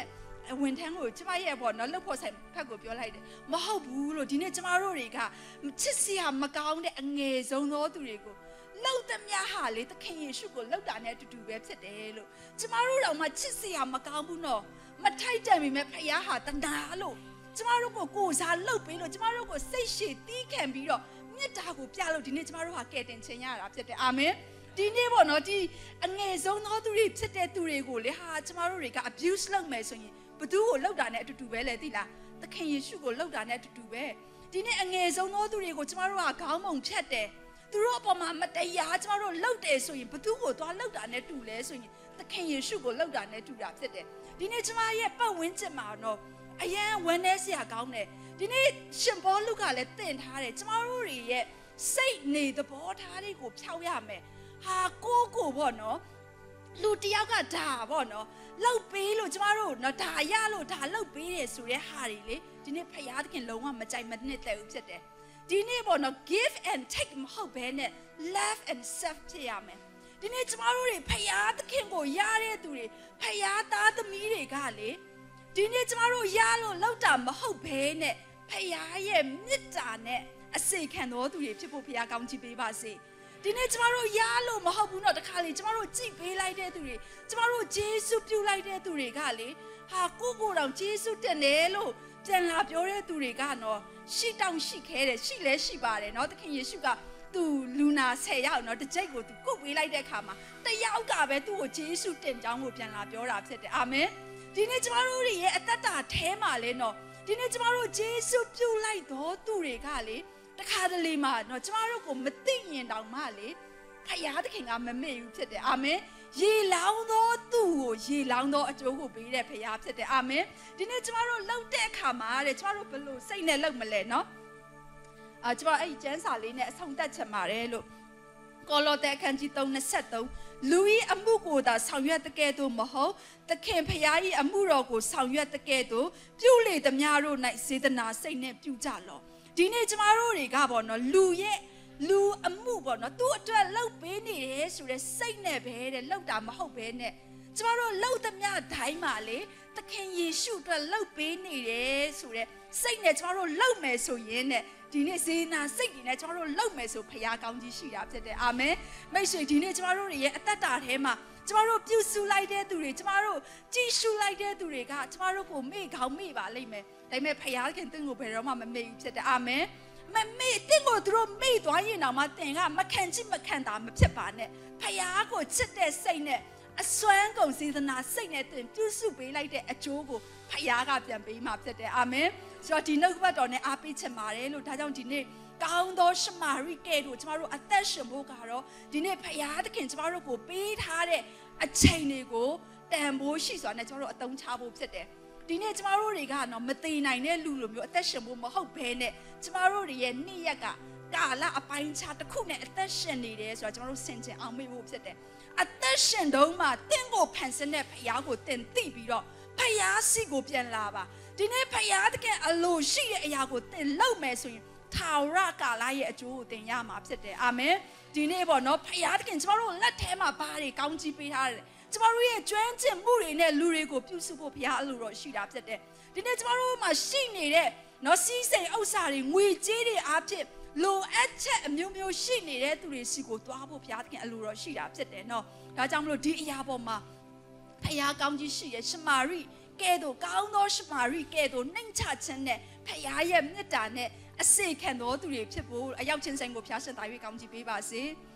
ဝင်ထမ်းကိုကျမရဲ့ပေါ့နော်လှုပ်ဖို့ဆိုင်ဖက်ကိုပြောလိုက်တယ်မဟုတ်ဘူးလို့ဒီနေ့ကျမတို့တွေကချစ်စရာမကောင်းတဲ့အငယ်ဆုံးသောသူတွေကိုလှုပ်သမျှဟာလေသခင်ယေရှုကိုလှုပ်တာနဲ့အတူတူပဲဖြစ်တယ်လို့ကျမတို့တော့မှချစ်စရာမကောင်းဘူးနော်မထိုက်တန်ပေမဲ့ဖခင်ဟာတနာလို့ကျမတို့ကိုကိုယ်စားလှုပ်ပေးလို့ကျမတို့ကိုစိတ်ရှည်တီးခံပြီးတော့မြတ်တာကိုပြလို့ဒီနေ့ကျမတို့ဟာကယ်တင်ခြင်းရတာဖြစ်တယ်အာမင်ဒီနေ့ပေါ့နော်ဒီအငယ်ဆုံးသောသူတွေဖြစ်တဲ့သူတွေကိုလေဟာကျမတို့တွေက abuse လုပ်မယ်ဆိုရင်ဘသူကိုလှုပ်တာနဲ့အတူတူပဲလေသိလားသခင်ယေရှုကိုလှုပ်တာနဲ့အတူတူပဲဒီနေ့အငယ်ဆုံးသောသူတွေကိုကျမတို့ကခေါင်းမုံဖြတ်တယ်သူတို့အပေါ်မှာမတရားကျမတို့လှုပ်တယ်ဆိုရင်ဘသူကိုသွားလှုပ်တာနဲ့တူလဲဆိုရင်သခင်ယေရှုကိုလှုပ်တာနဲ့တူတာဖြစ်တယ်ဒီနေ့ကျမရဲ့ပတ်ဝန်းကျင်မှာတော့အယံဝန်းနေစရာကောင်းတယ်ဒီနေ့ရှင်ဘောလူကလည်းတင့်ထားတယ်ကျမတို့တွေရဲ့စိတ်နေသဘောထားတွေကိုဖြောက်ရမယ်ဟာကိုကိုပေါ့နော်လူတယောက်ကဒါပေါ့နော်လှုပ်ပေးလို့ကျမတို့နော်ဒါရလို့ဒါလှုပ်ပေးတယ်ဆိုတဲ့ဟာတွေလေဒီနေ့ဖခင်သခင်လုံးဝမကြိုက်မနစ်တဲ့ဦးဖြစ်တယ်ဒီနေ့ပေါ့နော် give and take မဟုတ်ဘဲနဲ့ love and serve ဖြစ်ရမယ်ဒီနေ့ကျမတို့တွေဖခင်သခင်ကိုရတဲ့သူတွေဖခင်သားသမီးတွေကလေဒီနေ့ကျမတို့ရလို့လှုပ်တာမဟုတ်ဘဲနဲ့ဖခင်ရဲ့မေတ္တာနဲ့အစေခံတော်သူတွေဖြစ်ဖို့ဖခင်ကောင်းချီးပေးပါစေဒီနေ့ကျမတို့ရလို့မဟုတ်ဘူးတော့တခါလေကျမတို့ကြည်ပေးလိုက်တဲ့သူတွေကျမတို့ဂျေစုပြုလိုက်တဲ့သူတွေကလေဟာကိုကိုတောင်ဂျေစုတက်နေလို့ပြန်လာပြောတဲ့သူတွေကနော်ရှိတောင်ရှိခဲတယ်ရှိလဲရှိပါတယ်နော်သခင်ယေရှုကသူလူနာဆယ်ယောက်နော်တစ်ကြိတ်ကိုသူကုတ်ပေးလိုက်တဲ့အခါမှာတယောက်ကပဲသူ့ကိုဂျေစုတင်ကြောင်းကိုပြန်လာပြောတာဖြစ်တယ်အာမင်ဒီနေ့ကျမတို့ရဲ့အသက်တာထဲမှာလေနော်ဒီနေ့ကျမတို့ဂျေစုပြုလိုက်တော့သူတွေကလေတခါတလေမှာနော်ကျမတို့ကိုမသိရင်တောင်မှလေဖခင်သခင်ကမမေ့ဘူးဖြစ်တယ်အာမင်ရေလောင်းသောသူ့ကိုရေလောင်းသောအကျိုးကိုပေးတဲ့ဖခင်ဖြစ်တယ်အာမင်ဒီနေ့ကျမတို့လှုပ်တဲ့အခါမှာတဲ့ကျမတို့ဘယ်လိုစိတ်နဲ့လှုပ်မလဲနော်အာကျမအဲ့ဒီကျမ်းစာလေးနဲ့အဆုံးသတ်ချင်ပါတယ်လို့ကောလောသဲအခန်းကြီးသုံး နှစ်ဆက်သုံးလူ၏အမှုကိုသာဆောင်ရွက်တဲ့ကဲ့သို့မဟုတ်သခင်ဖခင်၏အမှုတော်ကိုဆောင်ရွက်တဲ့ကဲ့သို့ပြုလေသမျှတို့၌စေတနာစိတ်နဲ့ပြုကြလော့ဒီနေ့ကျမတို့တွေကပေါ့နော်လူရဲ့လူအမှုပေါ့နော်သူ့အတွက်လှုပ်ပေးနေတယ်ဆိုတဲ့စိတ်နဲ့ပဲတဲ့လှုပ်တာမဟုတ်ပဲနဲ့ကျမတို့လှုပ်သမျှတိုင်းမှာလေသခင်ယေရှုအတွက်လှုပ်ပေးနေတယ်ဆိုတဲ့စိတ်နဲ့ကျမတို့လှုပ်မယ်ဆိုရင်တဲ့ဒီနေ့ဇေနာစိတ်တွေနဲ့ကျမတို့လှုပ်မယ်ဆိုဖခင်ကောင်းကြီးရှိတာဖြစ်တယ်အာမင်မိတ်ဆွေဒီနေ့ကျမတို့ရဲ့အသက်တာထဲမှာကျမတို့ပြုစုလိုက်တဲ့သူတွေကျမတို့ကြည်ရှုလိုက်တဲ့သူတွေကကျမတို့ကိုမေ့ကောင်းမေ့ပါလိမ့်မယ်ဒါပေမဲ့ဖခင်သင်ကိုဘယ်တော့မှမမေ့ဘူးဖြစ်တယ်အာမင်မမေ့တင်ကိုသူတို့မေ့သွားရင်တော့မှတင်ကမခံချစ်မခံတာမဖြစ်ပါနဲ့ဖခင်ကိုချစ်တဲ့စိတ်နဲ့အစွမ်းကုန်စေတနာစိတ်နဲ့တင်ပြုစုပေးလိုက်တဲ့အကျိုးကိုဖခင်ကပြန်ပေးမှာဖြစ်တယ်အာမင်ဆိုတော့ဒီနှုတ်ကပတ်တော်နဲ့အားပေးချင်ပါတယ်လို့ဒါကြောင့်ဒီနေ့ကောင်းသောရှမာရိကဲတို့ကျမတို့အသက်ရှင်ဖို့ကတော့ဒီနေ့ဖခင်သခင်ကျမတို့ကိုပေးထားတဲ့အချိန်တွေကိုတန်ဖိုးရှိစွာနဲ့ကျမတို့အသုံးချဖို့ဖြစ်တယ်ဒီနေ့ကျမတို့တွေကတော့မသိနိုင်တဲ့လူလိုမျိုးအသက်ရှင်ဖို့မဟုတ်ဘဲနဲ့ကျမတို့တွေရဲ့နေ့ရက်ကကာလအပိုင်းခြားတစ်ခုနဲ့အသက်ရှင်နေတယ်ဆိုတော့ကျမတို့ဆင်ခြင်အောင်မေ့ဖို့ဖြစ်တယ်အသက်ရှင်တုန်းမှာတင့်ကိုဖန်ဆင်းတဲ့ဖခင်ကိုတင်သိပြီးတော့ဖခင်စီကိုပြန်လာပါဒီနေ့ဖခင်တကယ်အလိုရှိတဲ့အရာကိုတင်လုပ်မယ်ဆိုရင်ထာဝရကာလရဲ့အကျိုးကိုတင်ရမှာဖြစ်တယ်အာမင်ဒီနေ့ပေါ့နော်ဖခင်တကယ်ကျမတို့လက်ထဲမှာဘာတွေကောင်းချီးပေးထားတယ်ကျမတို့ရဲ့ကျွမ်းကျင်မှုတွေနဲ့လူတွေကိုပြုစုဖို့ဘုရားအလိုတော်ရှိတာဖြစ်တယ်ဒီနေ့ကျမတို့မှာရှိနေတဲ့နော်စီးစိမ်ဥစ္စာတွေငွေကြေးတွေအားဖြင့်လိုအပ်ချက်အမျိုးမျိုးရှိနေတဲ့သူတွေစီကိုသွားဖို့ဘုရားသခင်အလိုတော်ရှိတာဖြစ်တယ်နော်ဒါကြောင့်မလို့ဒီအရာပေါ်မှာဘုရားကောင်းကြီးရှိရဲ့ရှမာရိကဲ့သို့ကောင်းသောရှမာရိကဲ့သို့နှိမ်ချခြင်းနဲ့ဘုရားရဲ့မေတ္တာနဲ့အစေခံတော်သူတွေဖြစ်ဖို့အရောက်ချင်းဆိုင်ကိုဘုရားရှင်သာ၍ကောင်းကြီးပေးပါစေ